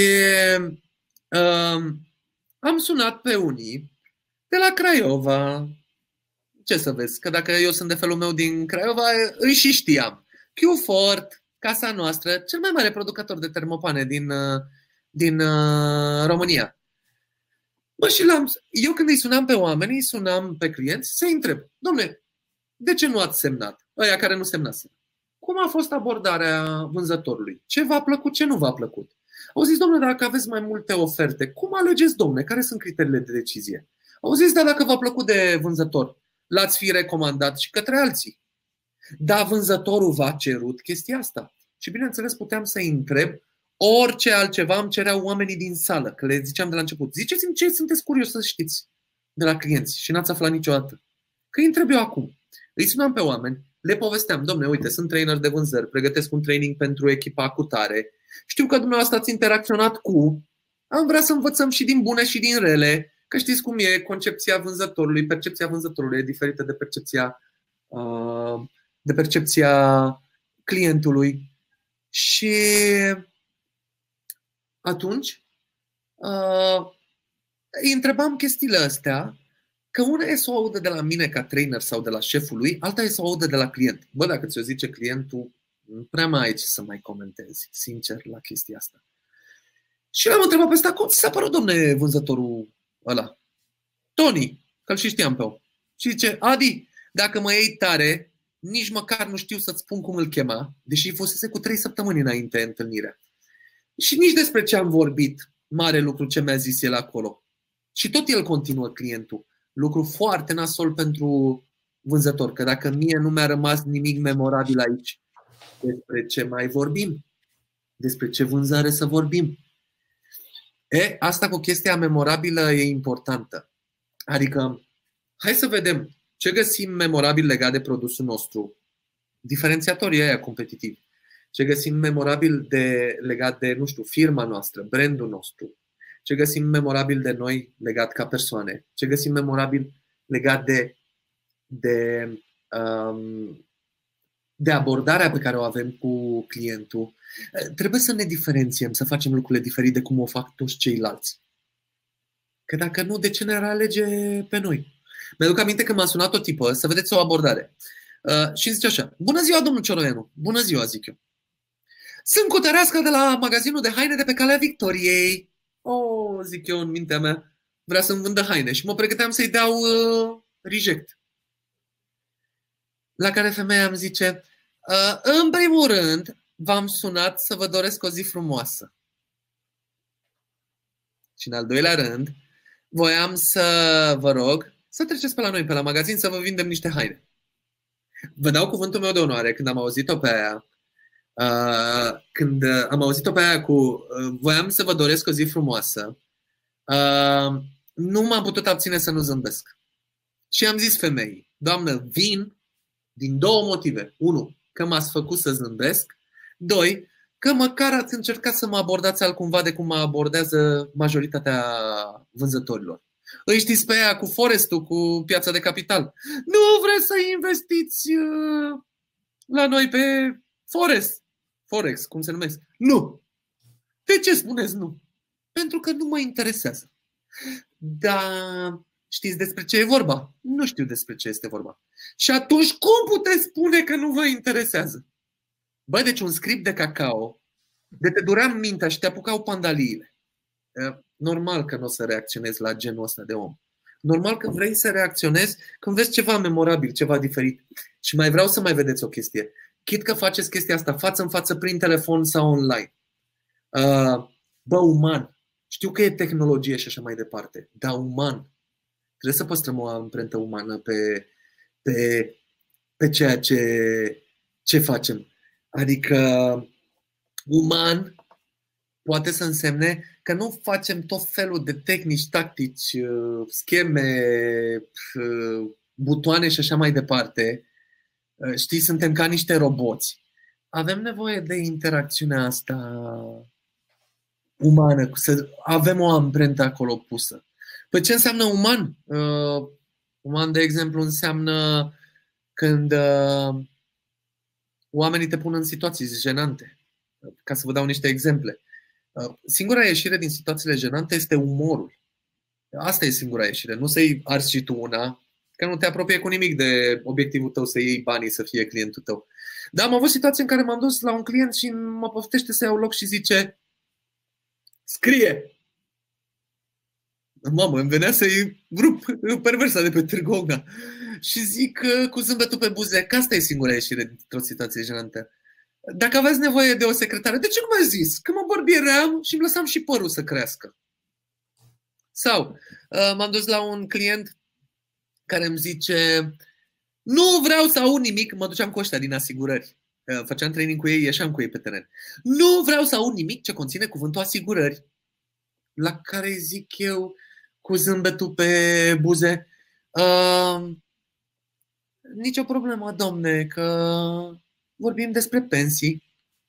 um, am sunat pe unii de la Craiova. Ce să vezi, că dacă eu sunt de felul meu din Craiova, îi și știam. Q-Fort, casa noastră, cel mai mare producător de termopane din, din uh, România. Bă, și l-am, eu când îi sunam pe oameni, îi sunam pe clienți să-i întreb: dom'le, de ce nu ați semnat? Ăia care nu semnase. Cum a fost abordarea vânzătorului? Ce v-a plăcut, ce nu v-a plăcut? Au zis: dom'le, dacă aveți mai multe oferte, cum alegeți, dom'le? Care sunt criteriile de decizie? Au zis: da, dacă v-a plăcut de vânzător, l-ați fi recomandat și către alții. Dar vânzătorul v-a cerut chestia asta. Și bineînțeles puteam să-i întreb orice altceva îmi cereau oamenii din sală, că le ziceam de la început: ziceți-mi ce sunteți curios să știți de la clienți și n-ați aflat niciodată. Că îi întreb eu acum. Îi sunam pe oameni, le povesteam: dom'le, uite, sunt trainer de vânzări, pregătesc un training pentru echipa cu tare, știu că dumneavoastră ați interacționat cu, am vrea să învățăm și din bune și din rele, că știți cum e concepția vânzătorului, percepția vânzătorului e diferită de percepția, de percepția clientului. Și atunci îi întrebam chestiile astea, că una e să o audă de la mine ca trainer sau de la șeful lui, alta e să o audă de la client. Bă, dacă ți-o zice clientul, nu prea mai ai ce să mai comentezi, sincer, la chestia asta. Și l-am întrebat pe ăsta: cum ți s-a părut, domne, vânzătorul ăla? Tony, că-l și știam pe om. Și zice: Adi, dacă mă iei tare, nici măcar nu știu să-ți spun cum îl chema, deși fusese cu trei săptămâni înainte întâlnirea. Și nici despre ce am vorbit, mare lucru ce mi-a zis el acolo. Și tot el continuă, clientul. Lucru foarte nasol pentru vânzător, că dacă mie nu mi-a rămas nimic memorabil aici, despre ce mai vorbim? Despre ce vânzare să vorbim? E, asta cu chestia memorabilă e importantă. Adică, hai să vedem ce găsim memorabil legat de produsul nostru. Diferențiatorii ăia competitivi. ce găsim memorabil de, legat de, nu știu, firma noastră, brandul nostru, ce găsim memorabil de noi legat ca persoane, ce găsim memorabil legat de, de, um, de abordarea pe care o avem cu clientul. Trebuie să ne diferențiem, să facem lucrurile diferite de cum o fac toți ceilalți. Că dacă nu, de ce ne-ar alege pe noi? Mi-aduc aminte că m-a sunat o tipă, să vedeți o abordare. Uh, și zice așa: bună ziua, domnul Cioroianu. Bună ziua, zic eu. Sunt Cutărească de la magazinul de haine de pe Calea Victoriei. Oh, zic eu în mintea mea, vrea să-mi vândă haine și mă pregăteam să-i dau uh, reject. La care femeia îmi zice: uh, în primul rând, v-am sunat să vă doresc o zi frumoasă. Și în al doilea rând, voiam să vă rog să treceți pe la noi, pe la magazin, să vă vindem niște haine. Vă dau cuvântul meu de onoare, când am auzit-o pe aia, uh, când am auzit-o pe aia cu uh, voiam să vă doresc o zi frumoasă, uh, nu m-am putut abține să nu zâmbesc. Și am zis femeii: doamnă, vin din două motive. Unu, că m-ați făcut să zâmbesc. Doi, că măcar ați încercat să mă abordați altcumva de cum mă abordează majoritatea vânzătorilor. Îi știți pe aia cu Forestul, cu piața de capital. Nu vreți să investiți uh, la noi pe Forest? Forex, cum se numesc? Nu! De ce spuneți nu? Pentru că nu mă interesează. Dar știți despre ce e vorba? Nu știu despre ce este vorba. Și atunci cum puteți spune că nu vă interesează? Băi, deci un script de cacao, de te durea mintea și te apucau pandaliile. Normal că nu o să reacționezi la genul ăsta de om. Normal că vrei să reacționezi când vezi ceva memorabil, ceva diferit. Și mai vreau să mai vedeți o chestie. Chit că faceți chestia asta față în față, prin telefon sau online. Bă, uman. Știu că e tehnologie și așa mai departe, dar uman. Trebuie să păstrăm o amprentă umană pe, pe, pe ceea ce, ce facem. Adică uman poate să însemne că nu facem tot felul de tehnici, tactici, scheme, butoane și așa mai departe. Știi, suntem ca niște roboți. Avem nevoie de interacțiunea asta umană, să avem o amprentă acolo pusă. Păi ce înseamnă uman? Uh, uman, de exemplu, înseamnă când uh, oamenii te pun în situații jenante. Ca să vă dau niște exemple. Uh, singura ieșire din situațiile jenante este umorul. Asta e singura ieșire. Nu să-i arzi și tu una, că nu te apropie cu nimic de obiectivul tău să iei banii, să fie clientul tău. Dar am avut situații în care m-am dus la un client și mă poftește să iau loc și zice: scrie! Mamă, îmi venea să-i rup perversa de pe Târgu Ogna. Și zic cu zâmbetul pe buze că asta e singura ieșire dintr-o situație jenantă. Dacă aveți nevoie de o secretară, de ce nu mi-a zis? Că mă bărbieream și îmi lăsam și părul să crească. Sau m-am dus la un client care îmi zice: nu vreau să aud nimic. Mă duceam cu ăștia din asigurări. Făceam training cu ei, ieșeam cu ei pe teren. Nu vreau să aud nimic ce conține cuvântul asigurări. La care zic eu cu zâmbetul pe buze: uh, nicio problemă, domne, că vorbim despre pensii.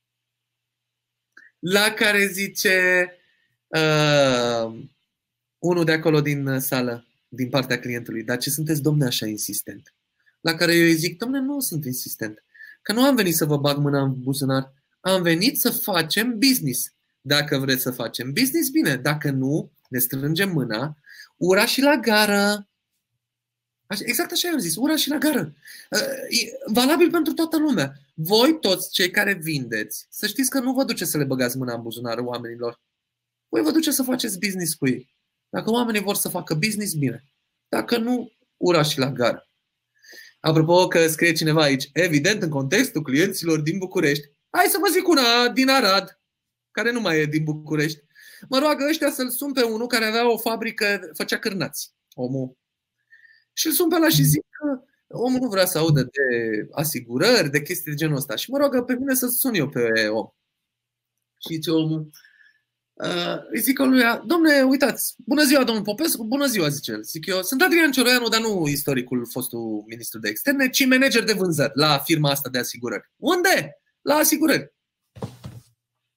La care zice uh, unul de acolo din sală, din partea clientului: dar ce sunteți, domne, așa insistent? La care eu îi zic: domne, nu sunt insistent, că nu am venit să vă bag mâna în buzunar, am venit să facem business. Dacă vreți să facem business, bine. Dacă nu, ne strângem mâna, ura și la gară. Exact așa am zis, ura și la gară. E valabil pentru toată lumea. Voi toți cei care vindeți, să știți că nu vă duce să le băgați mâna în buzunar oamenilor. Voi vă duce să faceți business cu ei. Dacă oamenii vor să facă business, bine. Dacă nu, ura și la gară. Apropo că scrie cineva aici: evident, în contextul clienților din București. Hai să vă zic una din Arad, care nu mai e din București. Mă roagă ăștia să-l sun pe unul care avea o fabrică, făcea cârnați, omul. Și îl sun pe ăla și zic că omul nu vrea să audă de asigurări, de chestii de genul ăsta. Și mă roagă pe mine să sun eu pe om. Și zice omul, uh, îi zic lui: domne, uitați, bună ziua, domnul Popescu, bună ziua, zice el. Zic eu: sunt Adrian Cioroianu, dar nu istoricul fostul ministru de externe, ci manager de vânzări la firma asta de asigurări. Unde? La asigurări.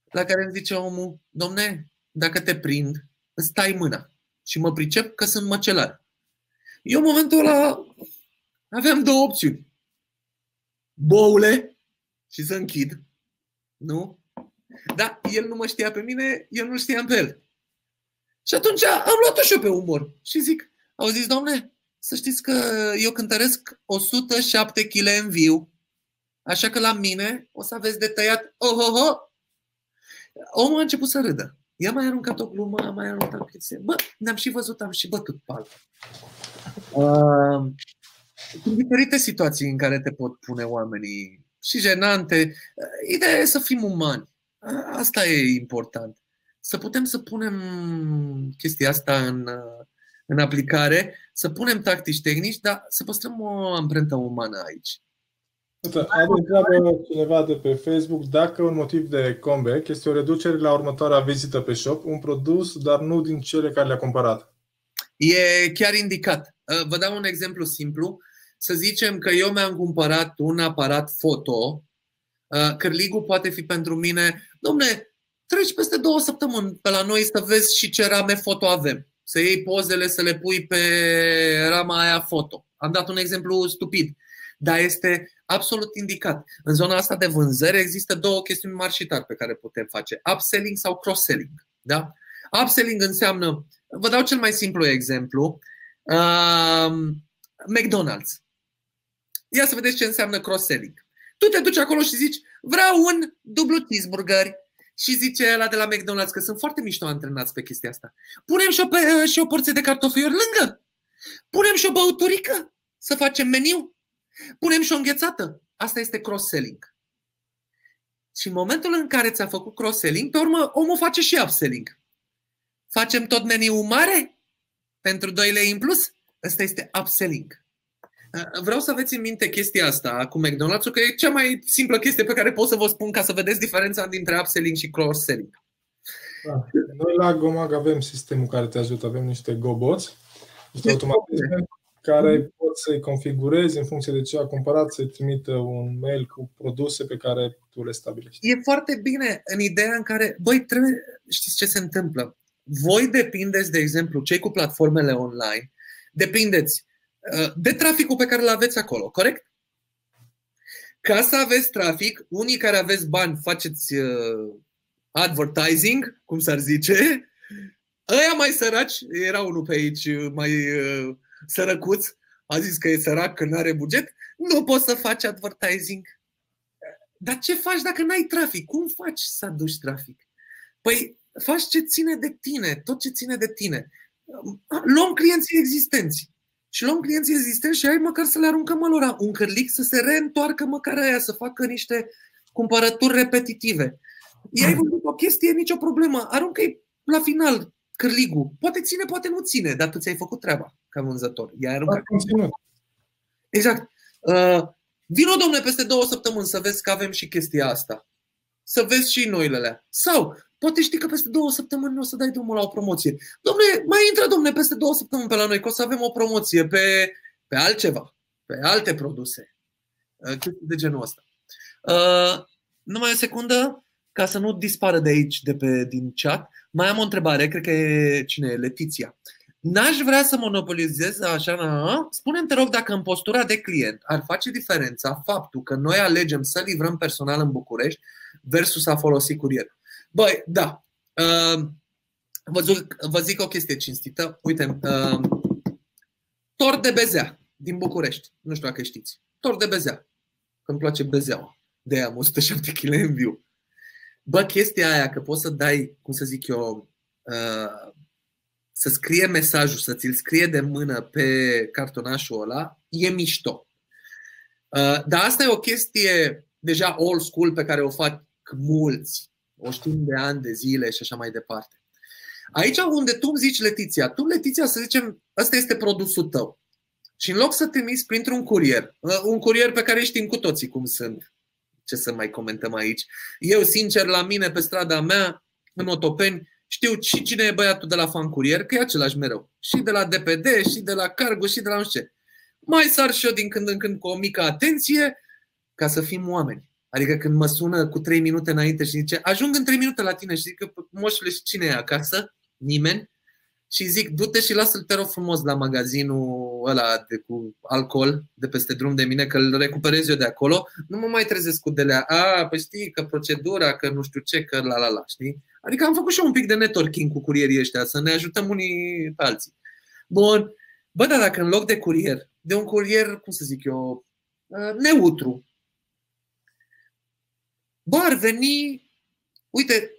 La care îmi zice omul, domne, dacă te prind, îți tai mâna și mă pricep că sunt măcelar. Eu în momentul ăla aveam două opțiuni. Boule și să închid. Nu? Dar el nu mă știa pe mine, eu nu știam pe el. Și atunci am luat-o și eu pe umor. Și zic, auziți, domne, să știți că eu cântăresc o sută șapte kilograme în viu. Așa că la mine o să aveți de tăiat. Oh, oh, oh. Omul a început să râdă. I-a mai aruncat o glumă, a mai aruncat o chestie. Bă, ne-am și văzut, am și bătut palma. Uh, sunt diferite situații în care te pot pune oamenii și jenante. Ideea e să fim umani. Asta e important. Să putem să punem chestia asta în, în aplicare, să punem tactici tehnici, dar să păstrăm o amprentă umană aici. Are întreabă cineva de pe Facebook dacă un motiv de comeback este o reducere la următoarea vizită pe shop, un produs, dar nu din cele care le-a cumpărat. E chiar indicat. Vă dau un exemplu simplu. Să zicem că eu mi-am cumpărat un aparat foto. Cârligul poate fi pentru mine, dom'le, treci peste două săptămâni pe la noi să vezi și ce rame foto avem. Să iei pozele, să le pui pe rama aia foto. Am dat un exemplu stupid, dar este absolut indicat. În zona asta de vânzări există două chestiuni mari și tari pe care putem face. Upselling sau cross-selling. Da? Upselling înseamnă, vă dau cel mai simplu exemplu, uh, McDonald's. Ia să vedeți ce înseamnă cross-selling. Tu te duci acolo și zici, vreau un dublu cheeseburger. Și zice ăla de la McDonald's că sunt foarte mișto antrenați pe chestia asta. Punem și o, pe, și o porție de cartofiori lângă. Punem și o băuturică să facem meniu. Punem și o înghețată. Asta este cross-selling. Și în momentul în care ți-a făcut cross-selling, pe urmă omul face și upselling. Facem tot meniul mare pentru doi lei în plus. Asta este upselling. Vreau să aveți în minte chestia asta cu McDonald's, că e cea mai simplă chestie pe care pot să vă spun ca să vedeți diferența dintre upselling și cross-selling. Da. Noi la Gomag avem sistemul care te ajută. Avem niște GoBots, niște automatisme care poți să-i configurezi în funcție de ce a cumpărat, să-i trimită un mail cu produse pe care tu le stabilești. E foarte bine în ideea în care, băi, trebuie, știți ce se întâmplă? Voi depindeți, de exemplu, cei cu platformele online, depindeți de traficul pe care îl aveți acolo, corect? Ca să aveți trafic, unii care aveți bani faceți uh, advertising, cum s-ar zice. Ăia mai săraci, era unul pe aici mai uh, sărăcuț, a zis că e sărac, că nu are buget, nu poți să faci advertising. Dar ce faci dacă n-ai trafic? Cum faci să aduci trafic? Păi faci ce ține de tine, tot ce ține de tine. Luăm clienții existenți. Și luăm clienții existenți și ai măcar să le aruncăm alora un cârlic să se reîntoarcă măcar aia, să facă niște cumpărături repetitive. I-ai văzut o chestie, nicio problemă. Aruncă-i la final cârligul. Poate ține, poate nu ține, dar tu ți-ai făcut treaba ca vânzător. I-ai aruncat. Exact. Uh, vino, domne, peste două săptămâni să vezi că avem și chestia asta. Să vezi și noile alea. Sau poate știi că peste două săptămâni nu o să dai drumul la o promoție. Dom'le, mai intră, dom'le, peste două săptămâni pe la noi, că o să avem o promoție pe, pe altceva, pe alte produse. Chestii de genul ăsta. Uh, numai o secundă, ca să nu dispară de aici, de pe, din chat. Mai am o întrebare, cred că e cine e? Letiția. N-aș vrea să monopolizez așa, na, spune-mi, te rog, dacă în postura de client ar face diferența faptul că noi alegem să livrăm personal în București versus a folosi curierul. Băi, da. Vă zic, vă zic o chestie cinstită. Uite, tort de bezea din București. Nu știu dacă știți. Tort de bezea. Că îmi place bezeaua. De-aia am o sută șapte kilograme în viu. Bă, chestia aia că poți să dai, cum să zic eu, să scrie mesajul, să ți-l scrie de mână pe cartonașul ăla, e mișto. Dar asta e o chestie deja old school pe care o fac mulți. O știm de ani, de zile și așa mai departe. Aici unde tu îmi zici, Letiția, tu, Letiția, să zicem, ăsta este produsul tău. Și în loc să trimiți printr-un curier, un curier pe care știm cu toții cum sunt, ce să mai comentăm aici, eu, sincer, la mine, pe strada mea, în Otopeni, știu și cine e băiatul de la Fan Curier, că e același mereu. Și de la D P D, și de la Cargo, și de la nu știu ce. Mai sar și eu din când în când cu o mică atenție, ca să fim oameni. Adică când mă sună cu trei minute înainte și zice ajung în trei minute la tine și zic că moșule și cine e acasă? Nimeni. Și zic du-te și lasă-l te rog frumos la magazinul ăla de, cu alcool de peste drum de mine, că îl recuperez eu de acolo. Nu mă mai trezesc cu delea. A, păi știi că procedura, că nu știu ce, că la la la, știi? Adică am făcut și eu un pic de networking cu curierii ăștia, să ne ajutăm unii pe alții. Bun. Bă, dar dacă în loc de curier, de un curier, cum să zic eu, neutru, bă, ar veni, uite,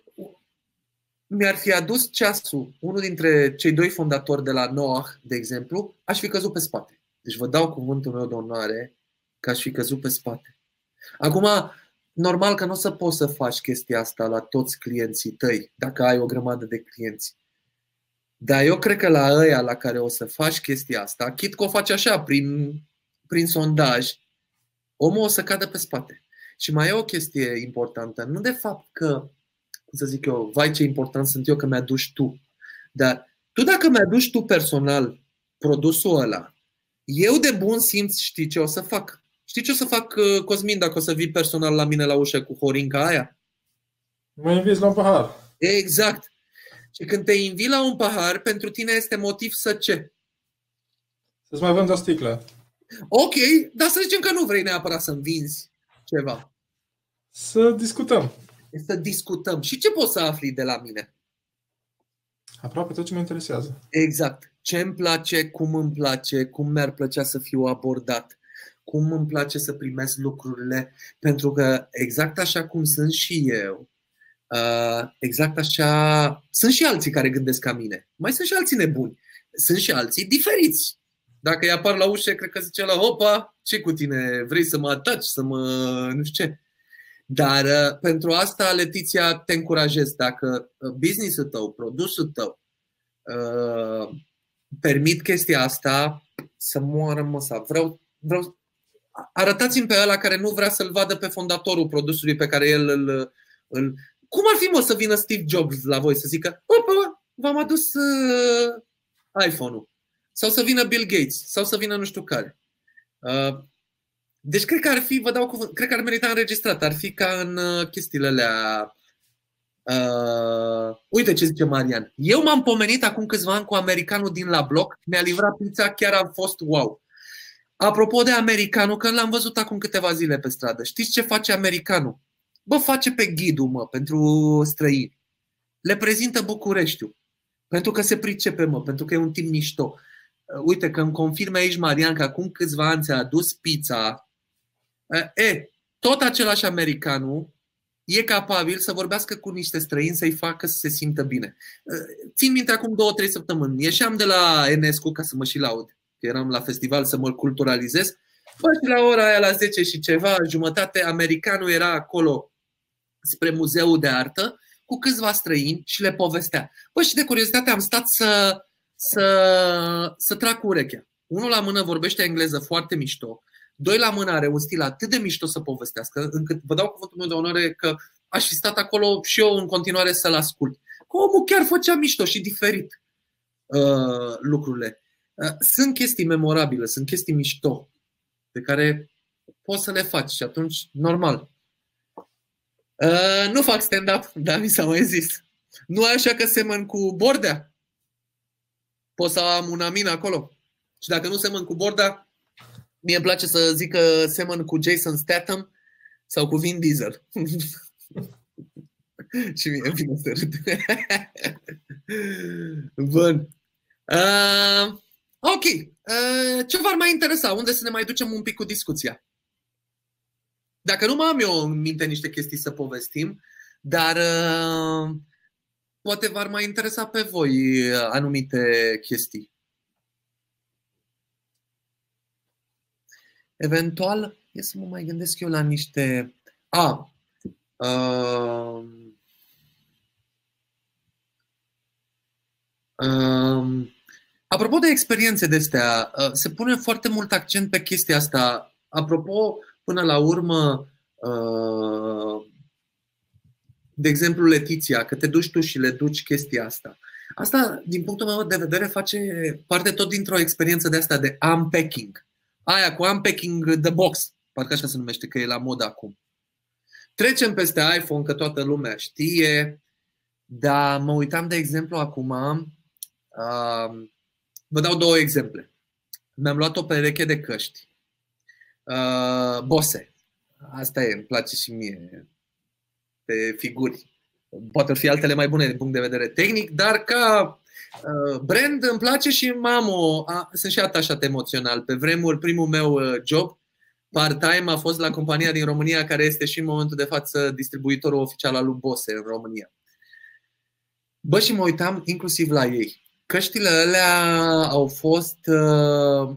mi-ar fi adus ceasul unul dintre cei doi fondatori de la Noah, de exemplu, aș fi căzut pe spate. Deci vă dau cuvântul meu de onoare că aș fi căzut pe spate. Acum, normal că nu o să poți să faci chestia asta la toți clienții tăi, dacă ai o grămadă de clienți. Dar eu cred că la ăia la care o să faci chestia asta, chit că o faci așa, prin, prin sondaj, omul o să cadă pe spate. Și mai e o chestie importantă. Nu de fapt că, cum să zic eu, vai ce important sunt eu că mi-aduci tu. Dar tu dacă mi-aduci tu personal produsul ăla, eu de bun simț știi ce o să fac. Știi ce o să fac, Cosmin, dacă o să vii personal la mine la ușă cu horinca aia? Mă inviți la un pahar. Exact. Și când te invii la un pahar, pentru tine este motiv să ce? Să-ți mai vând o sticlă. Ok, dar să zicem că nu vrei neapărat să-mi vinzi ceva. Să discutăm. Să discutăm. Și ce poți să afli de la mine? Aproape tot ce mă interesează. Exact. Ce îmi place, cum îmi place, cum mi-ar plăcea să fiu abordat, cum îmi place să primesc lucrurile, pentru că exact așa cum sunt și eu, exact așa sunt și alții care gândesc ca mine. Mai sunt și alții nebuni. Sunt și alții diferiți. Dacă îi apar la ușă, cred că zice la hopa, ce cu tine? Vrei să mă ataci, să mă nu știu ce. Dar uh, pentru asta, Letiția, te încurajez. Dacă business-ul tău, produsul tău uh, permit chestia asta, să moară măsa. Vreau, vreau... Arătați-mi pe ăla care nu vrea să-l vadă pe fondatorul produsului pe care el îl... îl... Cum ar fi, mă, să vină Steve Jobs la voi să zică opa, v-am adus uh, iPhone-ul. Sau să vină Bill Gates. Sau să vină nu știu care. Uh, Deci cred că ar fi, vă dau cuvânt, cred că ar merita înregistrat. Ar fi ca în uh, chestiile alea. Uh, uite ce zice Marian. Eu m-am pomenit acum câțiva ani cu americanul din la bloc. Mi-a livrat pizza, chiar a fost wow. Apropo de americanul, că l-am văzut acum câteva zile pe stradă. Știți ce face americanul? Bă, face pe ghidul, mă, pentru străini. Le prezintă Bucureștiul. Pentru că se pricepe, mă, pentru că e un timp mișto. Uh, uite că îmi confirme aici Marian că acum câțiva ani ți-a adus pizza. E, tot același americanul e capabil să vorbească cu niște străini, să-i facă să se simtă bine. Țin minte acum două, trei săptămâni. Ieșeam de la Enescu ca să mă și laud, că eram la festival să mă culturalizez. Bă, și la ora aia, la zece și ceva, jumătate, americanul era acolo spre muzeul de artă cu câțiva străini și le povestea. Bă, și de curiozitate am stat să, să, să trag cu urechea. Unul la mână vorbește engleză foarte mișto. Doi la mână are un stil atât de mișto să povestească, încât vă dau cuvântul meu de onoare că aș fi stat acolo și eu în continuare să-l ascult. Că omul chiar făcea mișto și diferit uh, lucrurile. Uh, sunt chestii memorabile, sunt chestii mișto pe care poți să le faci și atunci, normal. Uh, nu fac stand-up, dar mi s-a mai zis. Nu e așa că semăn cu Bordea? Pot să am un amin acolo. Și dacă nu semăn cu Bordea, mie îmi place să zic că semăn cu Jason Statham sau cu Vin Diesel. Și mie îmi vine să râd. Bun. Uh, ok. Uh, ce v-ar mai interesa? Unde să ne mai ducem un pic cu discuția? Dacă nu mă am eu în minte niște chestii să povestim, dar uh, poate v-ar mai interesa pe voi anumite chestii. Eventual, e să mă mai gândesc eu la niște... A, uh, uh, apropo de experiențe de astea, uh, se pune foarte mult accent pe chestia asta. Apropo, până la urmă, uh, de exemplu, Letiția, că te duci tu și le duci chestia asta. Asta, din punctul meu de vedere, face parte tot dintr-o experiență de asta de unpacking. Aia cu unpacking the box, parcă așa se numește, că e la modă acum. Trecem peste iPhone, că toată lumea știe, dar mă uitam, de exemplu, acum, uh, vă dau două exemple. Mi-am luat o pereche de căști, uh, Bose. Asta e, îmi place și mie, pe figuri. Poate fi altele mai bune din punct de vedere tehnic, dar ca brand îmi place și am o, a, sunt și atașat emoțional. Pe vremuri, primul meu job part-time a fost la compania din România, care este și în momentul de față distribuitorul oficial al lui Bose în România. Bă, și mă uitam inclusiv la ei. Căștile alea au fost uh,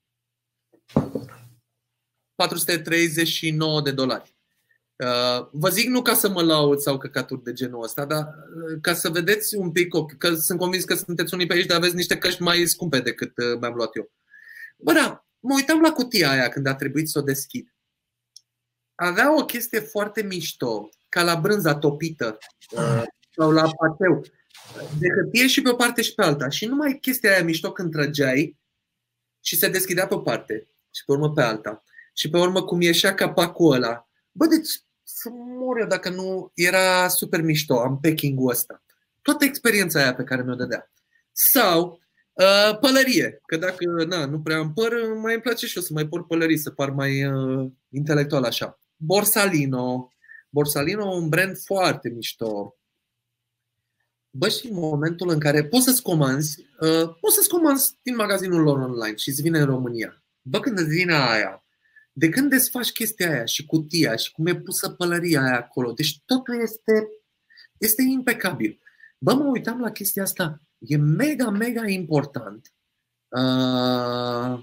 patru sute treizeci și nouă de dolari. Uh, vă zic nu ca să mă laud sau căcaturi de genul ăsta, dar uh, ca să vedeți un pic, că sunt convins că sunteți unii pe aici, dar aveți niște căști mai scumpe decât uh, mi-am luat eu. Bă, da, mă uitam la cutia aia când a trebuit să o deschid. Avea o chestie foarte mișto, ca la brânza topită uh, sau la pateu, de hârtie și pe o parte și pe alta. Și numai chestia aia mișto când trăgeai și se deschidea pe o parte și pe urmă pe alta. Și pe urmă cum ieșea capacul ăla. Bă, deci să mor eu dacă nu era super mișto, am packing-ul ăsta. Toată experiența aia pe care mi-o dădea. Sau uh, pălărie, că dacă na, nu prea am păr, mai îmi place și eu să mai port pălării, să par mai uh, intelectual așa. Borsalino. Borsalino, un brand foarte mișto. Bă, și în momentul în care poți să-ți comanzi, uh, poți să-ți comanzi din magazinul lor online și îți vine în România. Bă, când îți vine aia, de când desfaci chestia aia și cutia și cum e pusă pălăria aia acolo, deci totul este, este impecabil. Bă, mă uitam la chestia asta, e mega, mega important. Uh,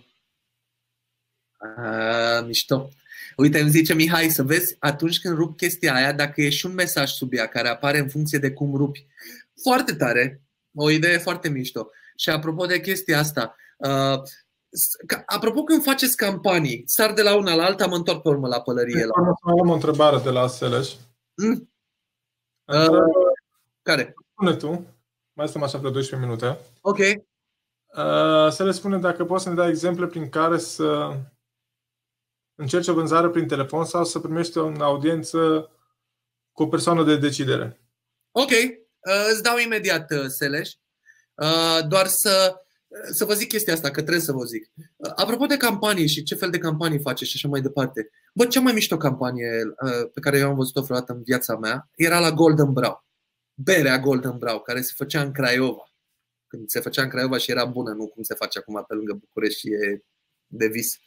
uh, mișto. Uite, îmi zice Mihai, să vezi, atunci când rup chestia aia, dacă e și un mesaj sub ea care apare în funcție de cum rupi. Foarte tare, o idee foarte mișto. Și apropo de chestia asta, uh, apropo când faceți campanii, sar de la una la alta, mă întorc pe urmă la pălărie. La... Am o întrebare de la Seleș. Mm? Uh, care? Spune tu, mai stăm așa vreo doisprezece minute. Ok. Uh, Seleș spune dacă poți să ne dai exemple prin care să încerci o vânzare prin telefon sau să primești o audiență cu o persoană de decidere. Ok, uh, îți dau imediat, uh, Seleș. Uh, doar să, să vă zic chestia asta, că trebuie să vă zic. Uh, apropo de campanii și ce fel de campanii faceți și așa mai departe. Bă, cea mai mișto campanie uh, pe care eu am văzut-o vreodată în viața mea era la Golden Brown. Berea Golden Brown, care se făcea în Craiova. Când se făcea în Craiova și era bună, nu cum se face acum pe lângă București și e de vis.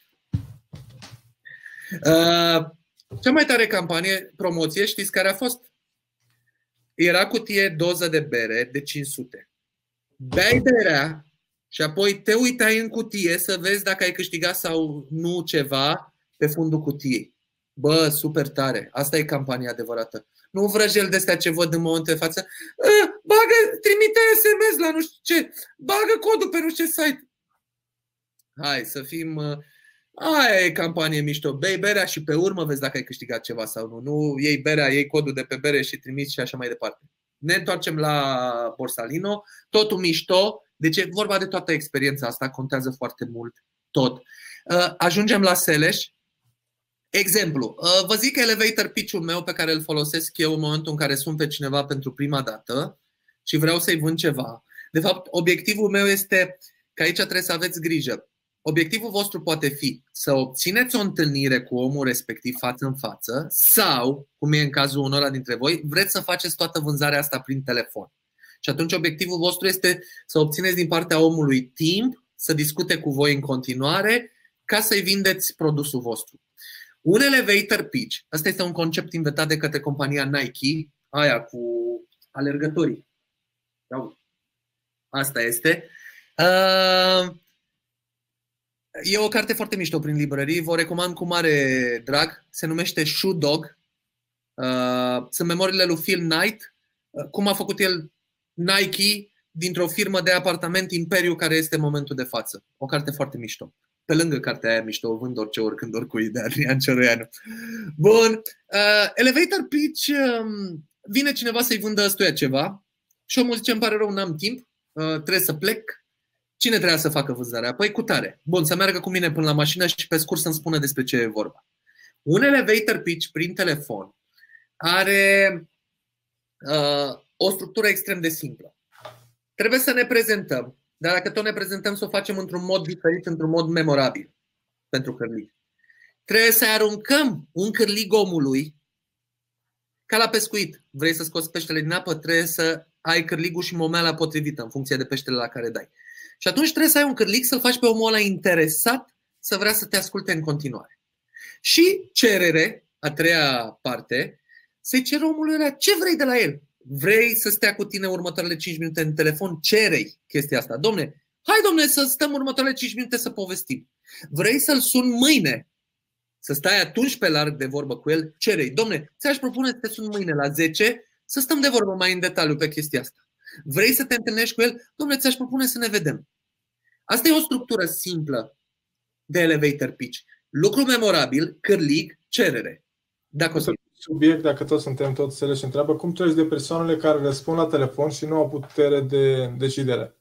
Uh, cea mai tare campanie, promoție, știți care a fost? Era cutie doză de bere de cinci sute. Beai berea și apoi te uitai în cutie să vezi dacă ai câștigat sau nu ceva pe fundul cutiei. Bă, super tare. Asta e campania adevărată. Nu vrăjel de astea ce văd în momentul de față. Bagă, trimite S M S la nu știu ce. Bagă codul pe nu știu ce site. Hai să fim... Aia e campanie mișto. Bei berea și pe urmă vezi dacă ai câștigat ceva sau nu. Nu iei berea, iei codul de pe bere și trimiți și așa mai departe. Ne întoarcem la Borsalino. Totul mișto. Deci e vorba de toată experiența asta. Contează foarte mult tot. Ajungem la Seleș. Exemplu. Vă zic elevator pitch-ul meu pe care îl folosesc eu în momentul în care sun pe cineva pentru prima dată și vreau să-i vând ceva. De fapt, obiectivul meu este că aici trebuie să aveți grijă. Obiectivul vostru poate fi să obțineți o întâlnire cu omul respectiv față în față sau, cum e în cazul unora dintre voi, vreți să faceți toată vânzarea asta prin telefon. Și atunci obiectivul vostru este să obțineți din partea omului timp, să discute cu voi în continuare, ca să-i vindeți produsul vostru. Un elevator pitch, asta este un concept inventat de către compania Nike, aia cu alergătorii. Asta este. Uh... E o carte foarte mișto prin librării, vă recomand cu mare drag, se numește Shoe Dog. Sunt memoriile lui Phil Knight, cum a făcut el Nike dintr-o firmă de apartament imperiu care este în momentul de față. O carte foarte mișto. Pe lângă cartea aia mișto, o vând orice, oricând, oricui, de Adrian Cioroianu. Bun. Elevator pitch, vine cineva să-i vândă ăstuia ceva și omul zice, îmi pare rău, n-am timp, trebuie să plec. Cine trebuia să facă vânzarea? Păi cu tare. Bun, să meargă cu mine până la mașină și pe scurt să-mi spună despre ce e vorba. Un elevator pitch prin telefon are uh, o structură extrem de simplă. Trebuie să ne prezentăm, dar dacă tot ne prezentăm, să o facem într-un mod diferit, într-un mod memorabil pentru cârlig. Trebuie să aruncăm un cârlig omului ca la pescuit. Vrei să scoți peștele din apă, trebuie să ai cârligul și momeala potrivită în funcție de peștele la care dai. Și atunci trebuie să ai un cârlig, să-l faci pe omul ăla interesat să vrea să te asculte în continuare. Și cerere, a treia parte, să-i ceri omului ăla ce vrei de la el. Vrei să stea cu tine următoarele cinci minute în telefon? Cere-i chestia asta. Domne, hai domne să stăm următoarele cinci minute să povestim. Vrei să-l sun mâine? Să stai atunci pe larg de vorbă cu el? Cere-i. Domne, ți-aș propune să te sun mâine la zece să stăm de vorbă mai în detaliu pe chestia asta. Vrei să te întâlnești cu el? Domne, ți-aș propune să ne vedem. Asta e o structură simplă de elevator pitch. Lucru memorabil, cârlig, cerere. Dacă o să... Subiect, dacă toți suntem toți înțeleși și întreabă, cum treci de persoanele care răspund la telefon și nu au putere de decidere?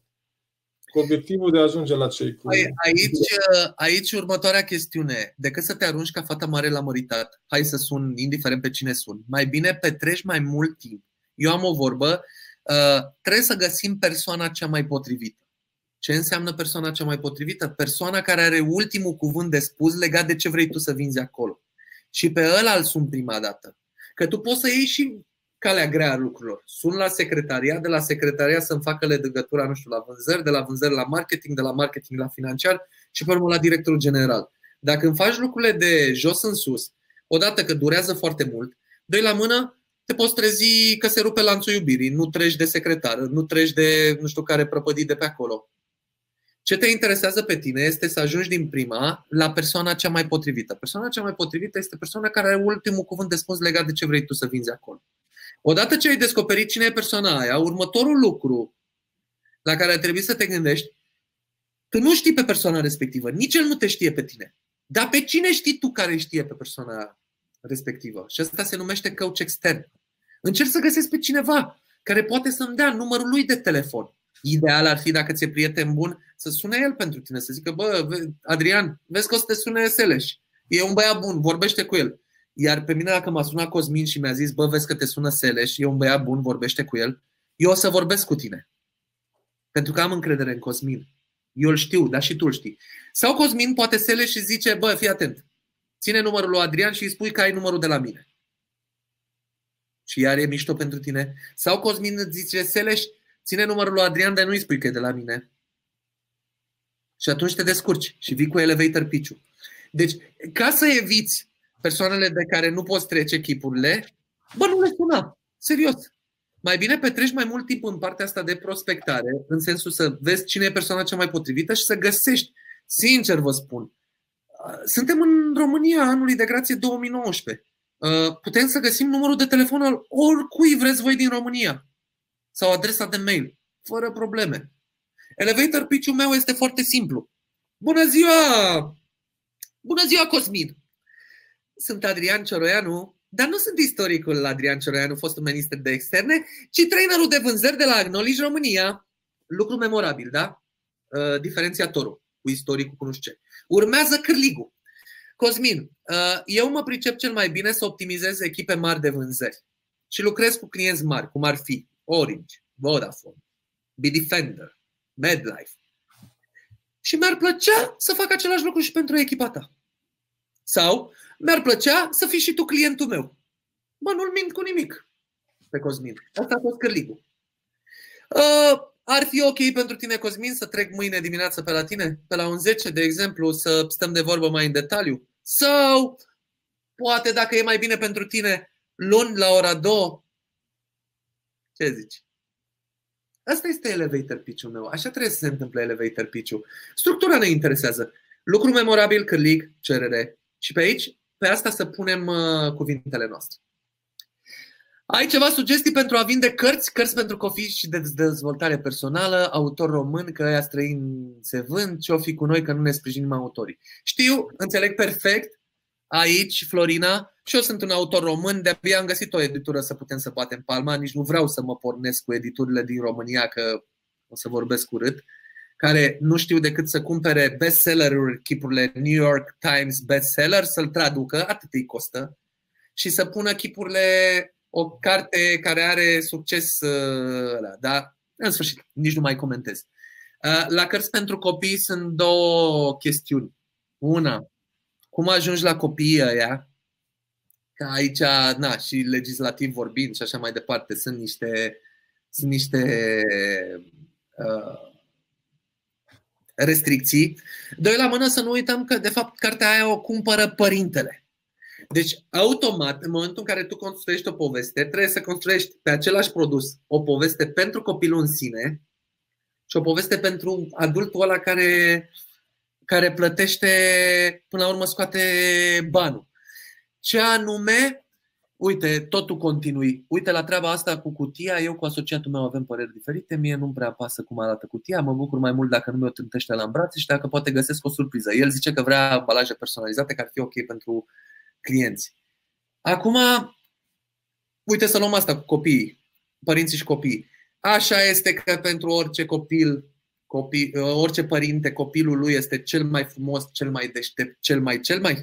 Cu obiectivul de a ajunge la cei cu... Aici, aici următoarea chestiune. Decât să te arunci ca fata mare la măritat, hai să sun, indiferent pe cine sun, mai bine petreci mai mult timp. Eu am o vorbă, uh, trebuie să găsim persoana cea mai potrivită. Ce înseamnă persoana cea mai potrivită? Persoana care are ultimul cuvânt de spus legat de ce vrei tu să vinzi acolo. Și pe ăla îl sun prima dată. Că tu poți să iei și calea grea a lucrurilor. Sun la secretariat, de la secretariat să-mi facă legătura, nu știu, la vânzări, de la vânzări la marketing, de la marketing la financiar și pe urmă la directorul general. Dacă îmi faci lucrurile de jos în sus, odată că durează foarte mult, doi la mână, te poți trezi că se rupe lanțul iubirii, nu treci de secretară, nu treci de nu știu care prăpădit de pe acolo. Ce te interesează pe tine este să ajungi din prima la persoana cea mai potrivită. Persoana cea mai potrivită este persoana care are ultimul cuvânt de spus legat de ce vrei tu să vinzi acolo. Odată ce ai descoperit cine e persoana aia, următorul lucru la care ar trebui să te gândești, tu nu știi pe persoana respectivă, nici el nu te știe pe tine. Dar pe cine știi tu care știe pe persoana respectivă? Și asta se numește coach extern. Încerci să găsești pe cineva care poate să-mi dea numărul lui de telefon. Ideal ar fi, dacă ți-e prieten bun, să sune el pentru tine, să zică, bă, Adrian, vezi că o să te sune Seleș. E un băiat bun, vorbește cu el. Iar pe mine, dacă m-a sunat Cosmin și mi-a zis, bă, vezi că te sună Seleș, e un băiat bun, vorbește cu el, eu o să vorbesc cu tine. Pentru că am încredere în Cosmin. Eu îl știu, dar și tu îl știi. Sau Cosmin poate Seleș și zice, bă, fii atent, ține numărul lui Adrian și îi spui că ai numărul de la mine. Și iar e mișto pentru tine. Sau Cosmin îți zice, Seleș, ține numărul lui Adrian, dar nu îi spui că e de la mine. Și atunci te descurci și vii cu elevator pitch-ul. Deci, ca să eviți persoanele de care nu poți trece chipurile, bă, nu le suna. Serios. Mai bine petreci mai mult timp în partea asta de prospectare, în sensul să vezi cine e persoana cea mai potrivită și să găsești. Sincer vă spun, suntem în România anului de grație două mii nouăsprezece. Putem să găsim numărul de telefon al oricui vreți voi din România. Sau adresa de mail, fără probleme. Elevator pitch-ul meu este foarte simplu. Bună ziua! Bună ziua, Cosmin! Sunt Adrian Cioroianu, dar nu sunt istoricul Adrian Cioroianu, fostul ministru de externe, ci trainerul de vânzări de la Acknowledge România. Lucru memorabil, da? Uh, diferențiatorul cu istoricul cu nu știu ce. Urmează cârligul. Cosmin, uh, eu mă pricep cel mai bine să optimizez echipe mari de vânzări și lucrez cu clienți mari, cum ar fi Orange, Vodafone, Bitdefender, MedLife. Și mi-ar plăcea să fac același lucru și pentru echipa ta. Sau mi-ar plăcea să fii și tu clientul meu. Bă, nu-l mint cu nimic pe Cosmin. Asta a fost cârligul. Uh, ar fi ok pentru tine, Cosmin, să trec mâine dimineață pe la tine? Pe la un zece, de exemplu, să stăm de vorbă mai în detaliu? Sau poate, dacă e mai bine pentru tine, luni la ora două? Ce zici? Asta este elevator pitch-ul meu. Așa trebuie să se întâmple elevator pitch-ul. Structura ne interesează. Lucru memorabil, cârlig, cerere. Și pe aici, pe asta să punem uh, cuvintele noastre. Ai ceva sugestii pentru a vinde cărți? Cărți pentru copii și de dezvoltare personală, autor român, că ăia străini se vând, ce-o fi cu noi că nu ne sprijinim autorii. Știu, înțeleg perfect. Aici, Florina, și eu sunt un autor român, de-abia am găsit o editură să putem să batem palma, nici nu vreau să mă pornesc cu editurile din România, că o să vorbesc urât, care nu știu decât să cumpere bestseller-uri, chipurile New York Times bestseller, să-l traducă, atât îi costă, și să pună chipurile o carte care are succes ăla, dar în sfârșit, nici nu mai comentez. La cărți pentru copii sunt două chestiuni. Una, cum ajungi la copiii ăia? Că aici, na, și legislativ vorbind și așa mai departe, sunt niște, sunt niște uh, restricții. Doi la mână, să nu uităm că, de fapt, cartea aia o cumpără părintele. Deci, automat, în momentul în care tu construiești o poveste, trebuie să construiești pe același produs o poveste pentru copilul în sine și o poveste pentru adultul ăla care, care plătește, până la urmă scoate banul. Ce anume, uite, totul continui. Uite la treaba asta cu cutia, eu cu asociatul meu avem păreri diferite, mie nu-mi prea pasă cum arată cutia, mă bucur mai mult dacă nu mi-o tântește la brațe și dacă poate găsesc o surpriză. El zice că vrea ambalaje personalizate, care ar fi ok pentru clienți. Acum, uite să luăm asta cu copiii, părinții și copiii. Așa este că pentru orice copil, copil, orice părinte, copilul lui este cel mai frumos, cel mai deștept, cel mai, cel mai...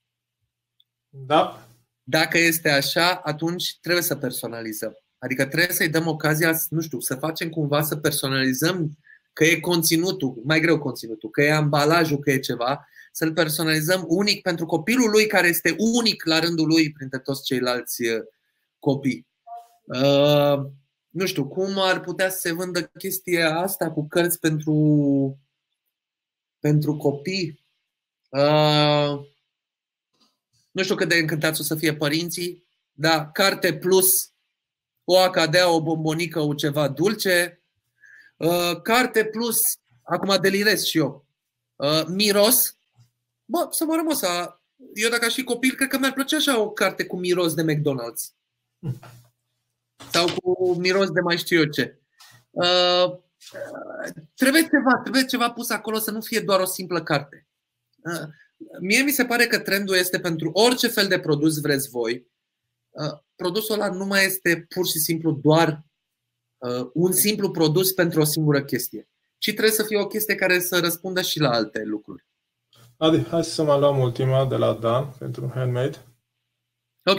Da. Dacă este așa, atunci trebuie să personalizăm. Adică trebuie să-i dăm ocazia, nu știu, să facem cumva să personalizăm, că e conținutul, mai greu conținutul, că e ambalajul, că e ceva, să-l personalizăm unic pentru copilul lui, care este unic la rândul lui printre toți ceilalți copii. Uh, nu știu, cum ar putea să se vândă chestia asta cu cărți pentru, pentru copii? Uh, nu știu cât de încântați o să fie părinții, dar carte plus o acadea, o bombonică, o ceva dulce. Uh, carte plus, acum delirez și eu, uh, miros. Bă, să mă rămă să... Eu dacă aș fi copil, cred că mi-ar plăcea așa o carte cu miros de McDonald's. Sau cu miros de mai știu eu ce. Uh, trebuie ceva, trebuie ceva pus acolo să nu fie doar o simplă carte. Uh, mie mi se pare că trendul este pentru orice fel de produs vreți voi. Uh, produsul ăla nu mai este pur și simplu doar uh, un simplu produs pentru o singură chestie. Ci trebuie să fie o chestie care să răspundă și la alte lucruri. Adi, hai să mai luăm ultima de la Dan pentru handmade. Ok.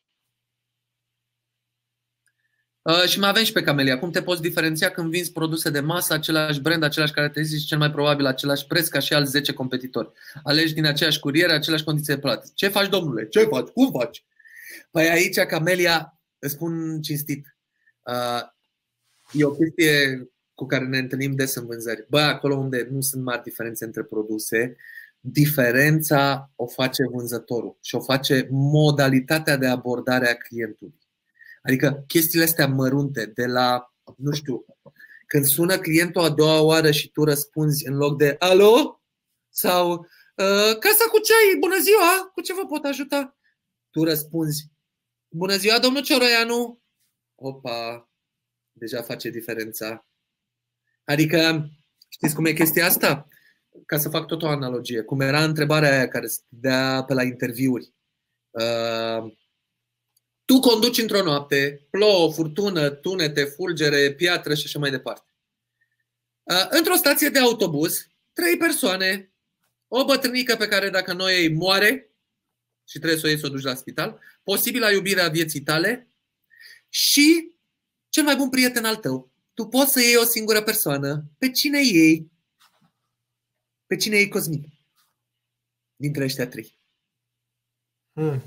Uh, și mai avem și pe Camelia. Cum te poți diferenția când vinzi produse de masă, același brand, același caracteristici, cel mai probabil același preț ca și alți zece competitori? Alegi din aceeași curiere, aceleași condiții de plată. Ce faci, domnule? Ce faci? Cum faci? Păi aici, Camelia, îți spun cinstit. Uh, e o chestie cu care ne întâlnim des în vânzări. Bă, acolo unde nu sunt mari diferențe între produse, diferența o face vânzătorul și o face modalitatea de abordare a clientului. Adică chestiile astea mărunte de la, nu știu, când sună clientul a doua oară și tu răspunzi în loc de alo? Sau uh, casa cu ceai, bună ziua, cu ce vă pot ajuta? Tu răspunzi bună ziua, domnul Cioroianu. Opa, deja face diferența. Adică, știți cum e chestia asta? Ca să fac tot o analogie, cum era întrebarea aia care se dea pe la interviuri. Uh, tu conduci într-o noapte, plouă, furtună, tunete, fulgere, piatră și așa mai departe. Uh, într-o stație de autobuz, trei persoane, o bătrânică pe care dacă nu o iei moare și trebuie să o iei să o duci la spital, posibila iubirea vieții tale și cel mai bun prieten al tău. Tu poți să iei o singură persoană. Pe cine iei? Pe cine iei, Cosmin? Dintre ăștia trei. Hmm.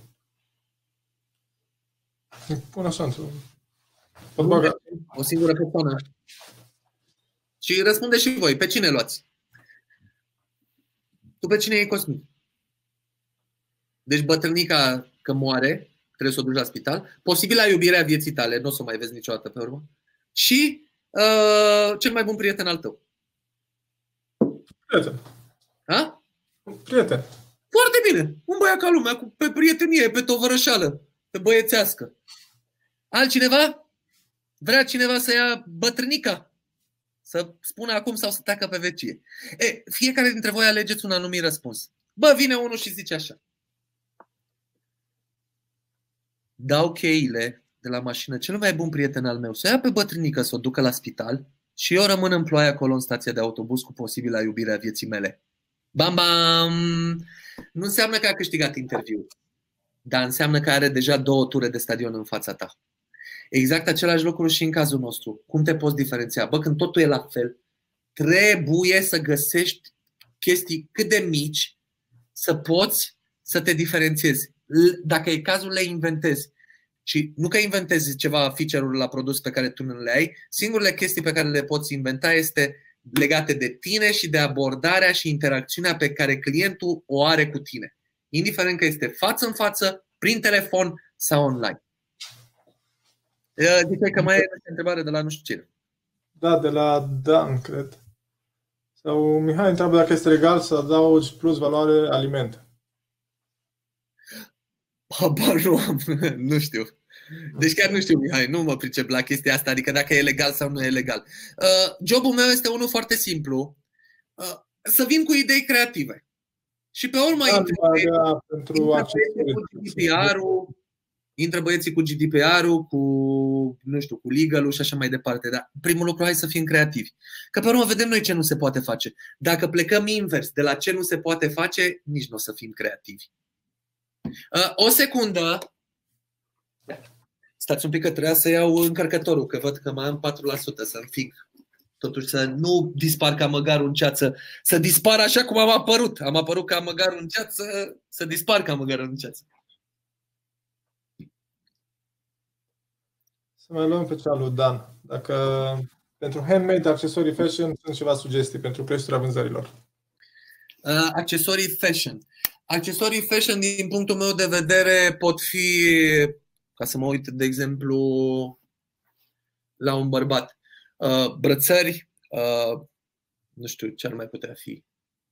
Pun așa, pot baga. O singură persoană. Și răspunde și voi. Pe cine luați? Tu pe cine iei, Cosmin? Deci bătrânica că moare, trebuie să o duci la spital. Posibila iubirea vieții tale, nu o să o mai vezi niciodată pe urmă. Și uh, cel mai bun prieten al tău. Prieten. Ha? Prieten. Foarte bine. Un băiat ca lumea, pe prietenie, pe tovărășală, pe băiețească. Altcineva? Vrea cineva să ia bătrânica? Să spună acum sau să tacă pe vecie. E, fiecare dintre voi alegeți un anumit răspuns. Bă, vine unul și zice așa. Dau cheile de la mașină cel mai bun prieten al meu să ia pe bătrânică să o ducă la spital și eu rămân în ploaie acolo în stația de autobuz cu posibila iubire a vieții mele. Bam, bam! Nu înseamnă că a câștigat interviul. dar înseamnă că are deja două ture de stadion în fața ta. Exact același lucru și în cazul nostru. Cum te poți diferenția? Bă, când totul e la fel, trebuie să găsești chestii cât de mici să poți să te diferențiezi. Dacă e cazul, le inventezi. Și nu că inventezi ceva feature-uri la produs pe care tu nu le ai, singurele chestii pe care le poți inventa este legate de tine și de abordarea și interacțiunea pe care clientul o are cu tine. Indiferent că este față în față, prin telefon sau online. Ziceai că mai e o întrebare de la nu știu cine. Da, de la Dan, cred. Sau Mihai întreabă dacă este legal să adaugi plus valoare alimente. Habar nu am, nu știu. Deci chiar nu știu, Mihai, nu mă pricep la chestia asta, adică dacă e legal sau nu e legal. Uh, jobul meu este unul foarte simplu. Uh, să vin cu idei creative. Și pe urmă da, intră, da, pentru intră cu G D P R-ul, intră băieții cu G D P R-ul, cu, nu știu, cu legal-ul și așa mai departe. Dar primul lucru, hai să fim creativi. Că pe urmă vedem noi ce nu se poate face. Dacă plecăm invers de la ce nu se poate face, nici nu o să fim creativi. Uh, o secundă. Stați un pic că trebuia să iau încărcătorul, că văd că mai am patru la sută să înfig. Totuși să nu dispar ca măgarul în ceață. Să dispar așa cum am apărut. Am apărut ca măgarul în ceață, să dispar ca măgarul în ceață. Să mai luăm pe cea lui Dan. Dacă pentru handmade, accesorii fashion, sunt ceva sugestii pentru creșterea vânzărilor. Uh, accesorii fashion. Accesorii fashion, din punctul meu de vedere, pot fi, ca să mă uit, de exemplu, la un bărbat. Uh, brățări, uh, nu știu ce ar mai putea fi.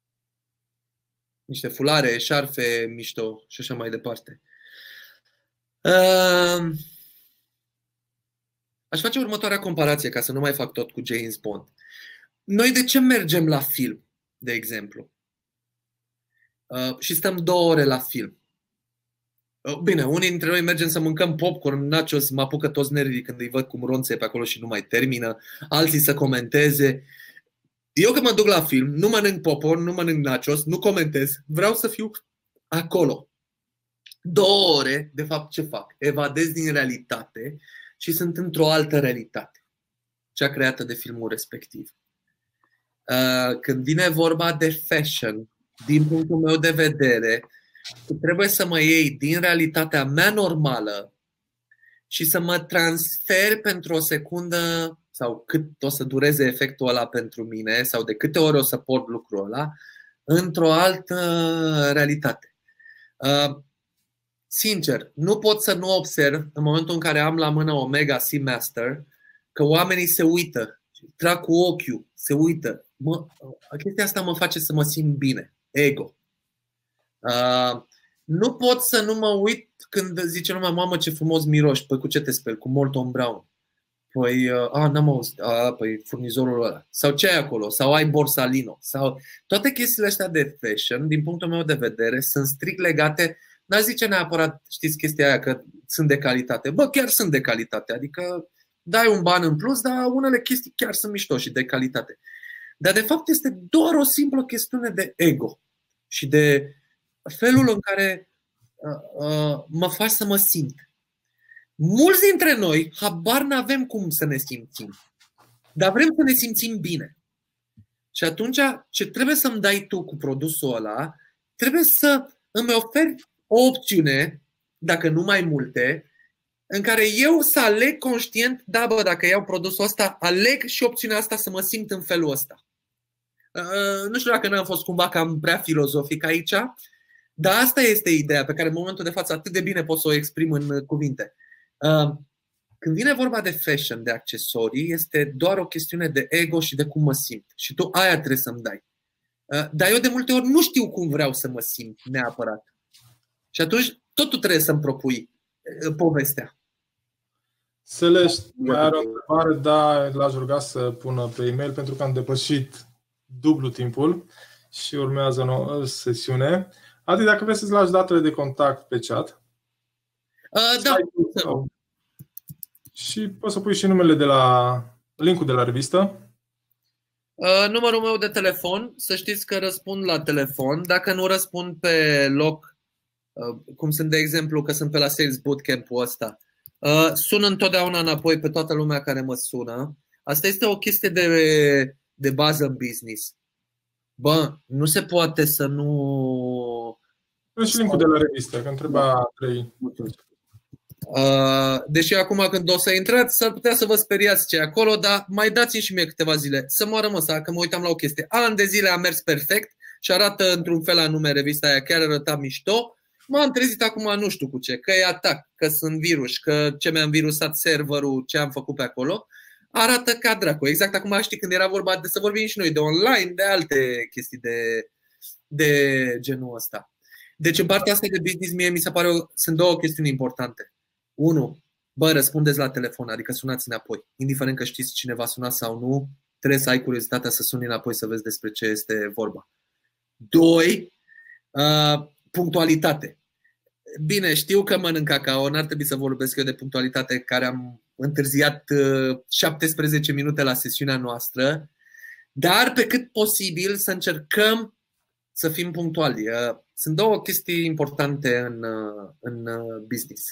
Niște fulare, șarfe, mișto și așa mai departe. Uh, aș face următoarea comparație, ca să nu mai fac tot cu James Bond. Noi de ce mergem la film, de exemplu? Uh, și stăm două ore la film. Uh, bine, unii dintre noi mergem să mâncăm popcorn, nachos, mă apucă toți nervii când îi văd cum ronțe pe acolo și nu mai termină, alții să comenteze. Eu când mă duc la film, nu mănânc popcorn, nu mănânc nachos, nu comentez, vreau să fiu acolo. Două ore, de fapt ce fac? Evadez din realitate și sunt într-o altă realitate, cea creată de filmul respectiv. Uh, când vine vorba de fashion, din punctul meu de vedere, trebuie să mă iei din realitatea mea normală și să mă transfer pentru o secundă sau cât o să dureze efectul ăla pentru mine sau de câte ori o să port lucrul ăla într-o altă realitate. Sincer, nu pot să nu observ în momentul în care am la mână Omega Seamaster că oamenii se uită, trag cu ochiul, se uită. Mă, chestia asta mă face să mă simt bine. Ego. Uh, nu pot să nu mă uit când zice lumea, mamă ce frumos miroși. Păi cu ce te speli? Cu Molton Brown. Păi, uh, a, n-am auzit. A, păi furnizorul ăla. Sau ce ai acolo? Sau ai Borsalino. Sau toate chestiile astea de fashion, din punctul meu de vedere, sunt strict legate. N-aș zice neapărat, știți chestia aia, că sunt de calitate. Bă, chiar sunt de calitate. Adică dai un ban în plus, dar unele chestii chiar sunt mișto și de calitate. Dar de fapt este doar o simplă chestiune de ego și de felul în care uh, uh, mă faci să mă simt. Mulți dintre noi habar n-avem cum să ne simțim, dar vrem să ne simțim bine. Și atunci ce trebuie să-mi dai tu cu produsul ăla, trebuie să îmi oferi o opțiune, dacă nu mai multe, în care eu să aleg conștient, da bă, dacă iau produsul ăsta, aleg și opțiunea asta să mă simt în felul ăsta. Uh, nu știu dacă n-am fost cumva cam prea filozofic aici, dar asta este ideea pe care în momentul de față atât de bine pot să o exprim în cuvinte. Uh, când vine vorba de fashion, de accesorii, este doar o chestiune de ego și de cum mă simt. Și tu aia trebuie să-mi dai. Uh, dar eu de multe ori nu știu cum vreau să mă simt neapărat. Și atunci tot tu trebuie să-mi propui uh, povestea. Celeste mai are o întrebare, dar l-aș ruga să pună pe e-mail pentru că am depășit dublu timpul și urmează o nouă sesiune. Adi, dacă vrei să-ți lași datele de contact pe chat. Uh, da. Și poți să pui și numele de la linkul de la revistă. Uh, numărul meu de telefon, să știți că răspund la telefon. Dacă nu răspund pe loc, cum sunt de exemplu că sunt pe la Sales Bootcamp-ul ăsta, sun întotdeauna înapoi pe toată lumea care mă sună. Asta este o chestie de, de bază în business. Bă, nu se poate să nu... Și link-ul de la revistă, că întreba trei. Uh, deși acum când o să intrați, s-ar putea să vă speriați ce e acolo, dar mai dați-mi și mie câteva zile. Să moară măsa, că mă uitam la o chestie. Ani de zile a mers perfect și arată într-un fel anume revista aia, chiar arăta mișto. M-am trezit acum nu știu cu ce, că e atac, că sunt virus, că ce mi-am virusat serverul, ce am făcut pe acolo. Arată ca dracu. Exact acum știi când era vorba de să vorbim și noi de online, de alte chestii de, de genul ăsta. Deci în partea asta de business mie mi se pare sunt două chestiuni importante. Unu, bă, răspundeți la telefon, adică sunați înapoi. Indiferent că știți cine va suna sau nu, trebuie să ai curiozitatea să suni înapoi să vezi despre ce este vorba. Doi, uh, punctualitate. Bine, știu că mănânc cacao, n-ar trebui să vorbesc eu de punctualitate, care am întârziat șaptesprezece minute la sesiunea noastră, dar pe cât posibil să încercăm să fim punctuali. Sunt două chestii importante în, în business.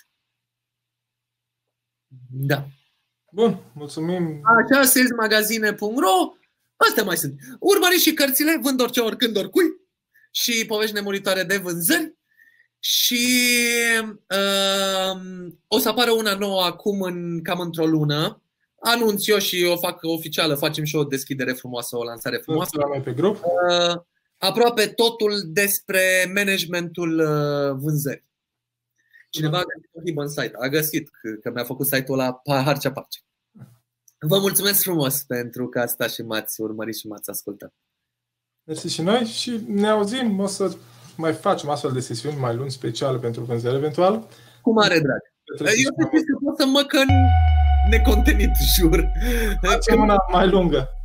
Da. Bun, mulțumim. Așa, salesmagazine punct ro. Astea mai sunt. Urmăriți și cărțile, vând orice, oricând, oricui. Și povești nemuritoare de vânzări. Și uh, o să apară una nouă acum în, cam într-o lună. Anunț eu și o fac oficială. Facem și o deschidere frumoasă, o lansare frumoasă. Pe grup. Uh, aproape totul despre managementul uh, vânzării. Cineva a găsit un ribbon site. A găsit că, că mi-a făcut site-ul ăla harcea-parce. Vă mulțumesc frumos pentru că asta și m-ați urmărit și m-ați ascultat. Mersi și noi și ne auzim. O să mai facem astfel de sesiuni mai lungi, speciale pentru vânzări eventual. Cu mare drag. Eu să știți că pot să mă că necontenit, jur. Facem una mai lungă.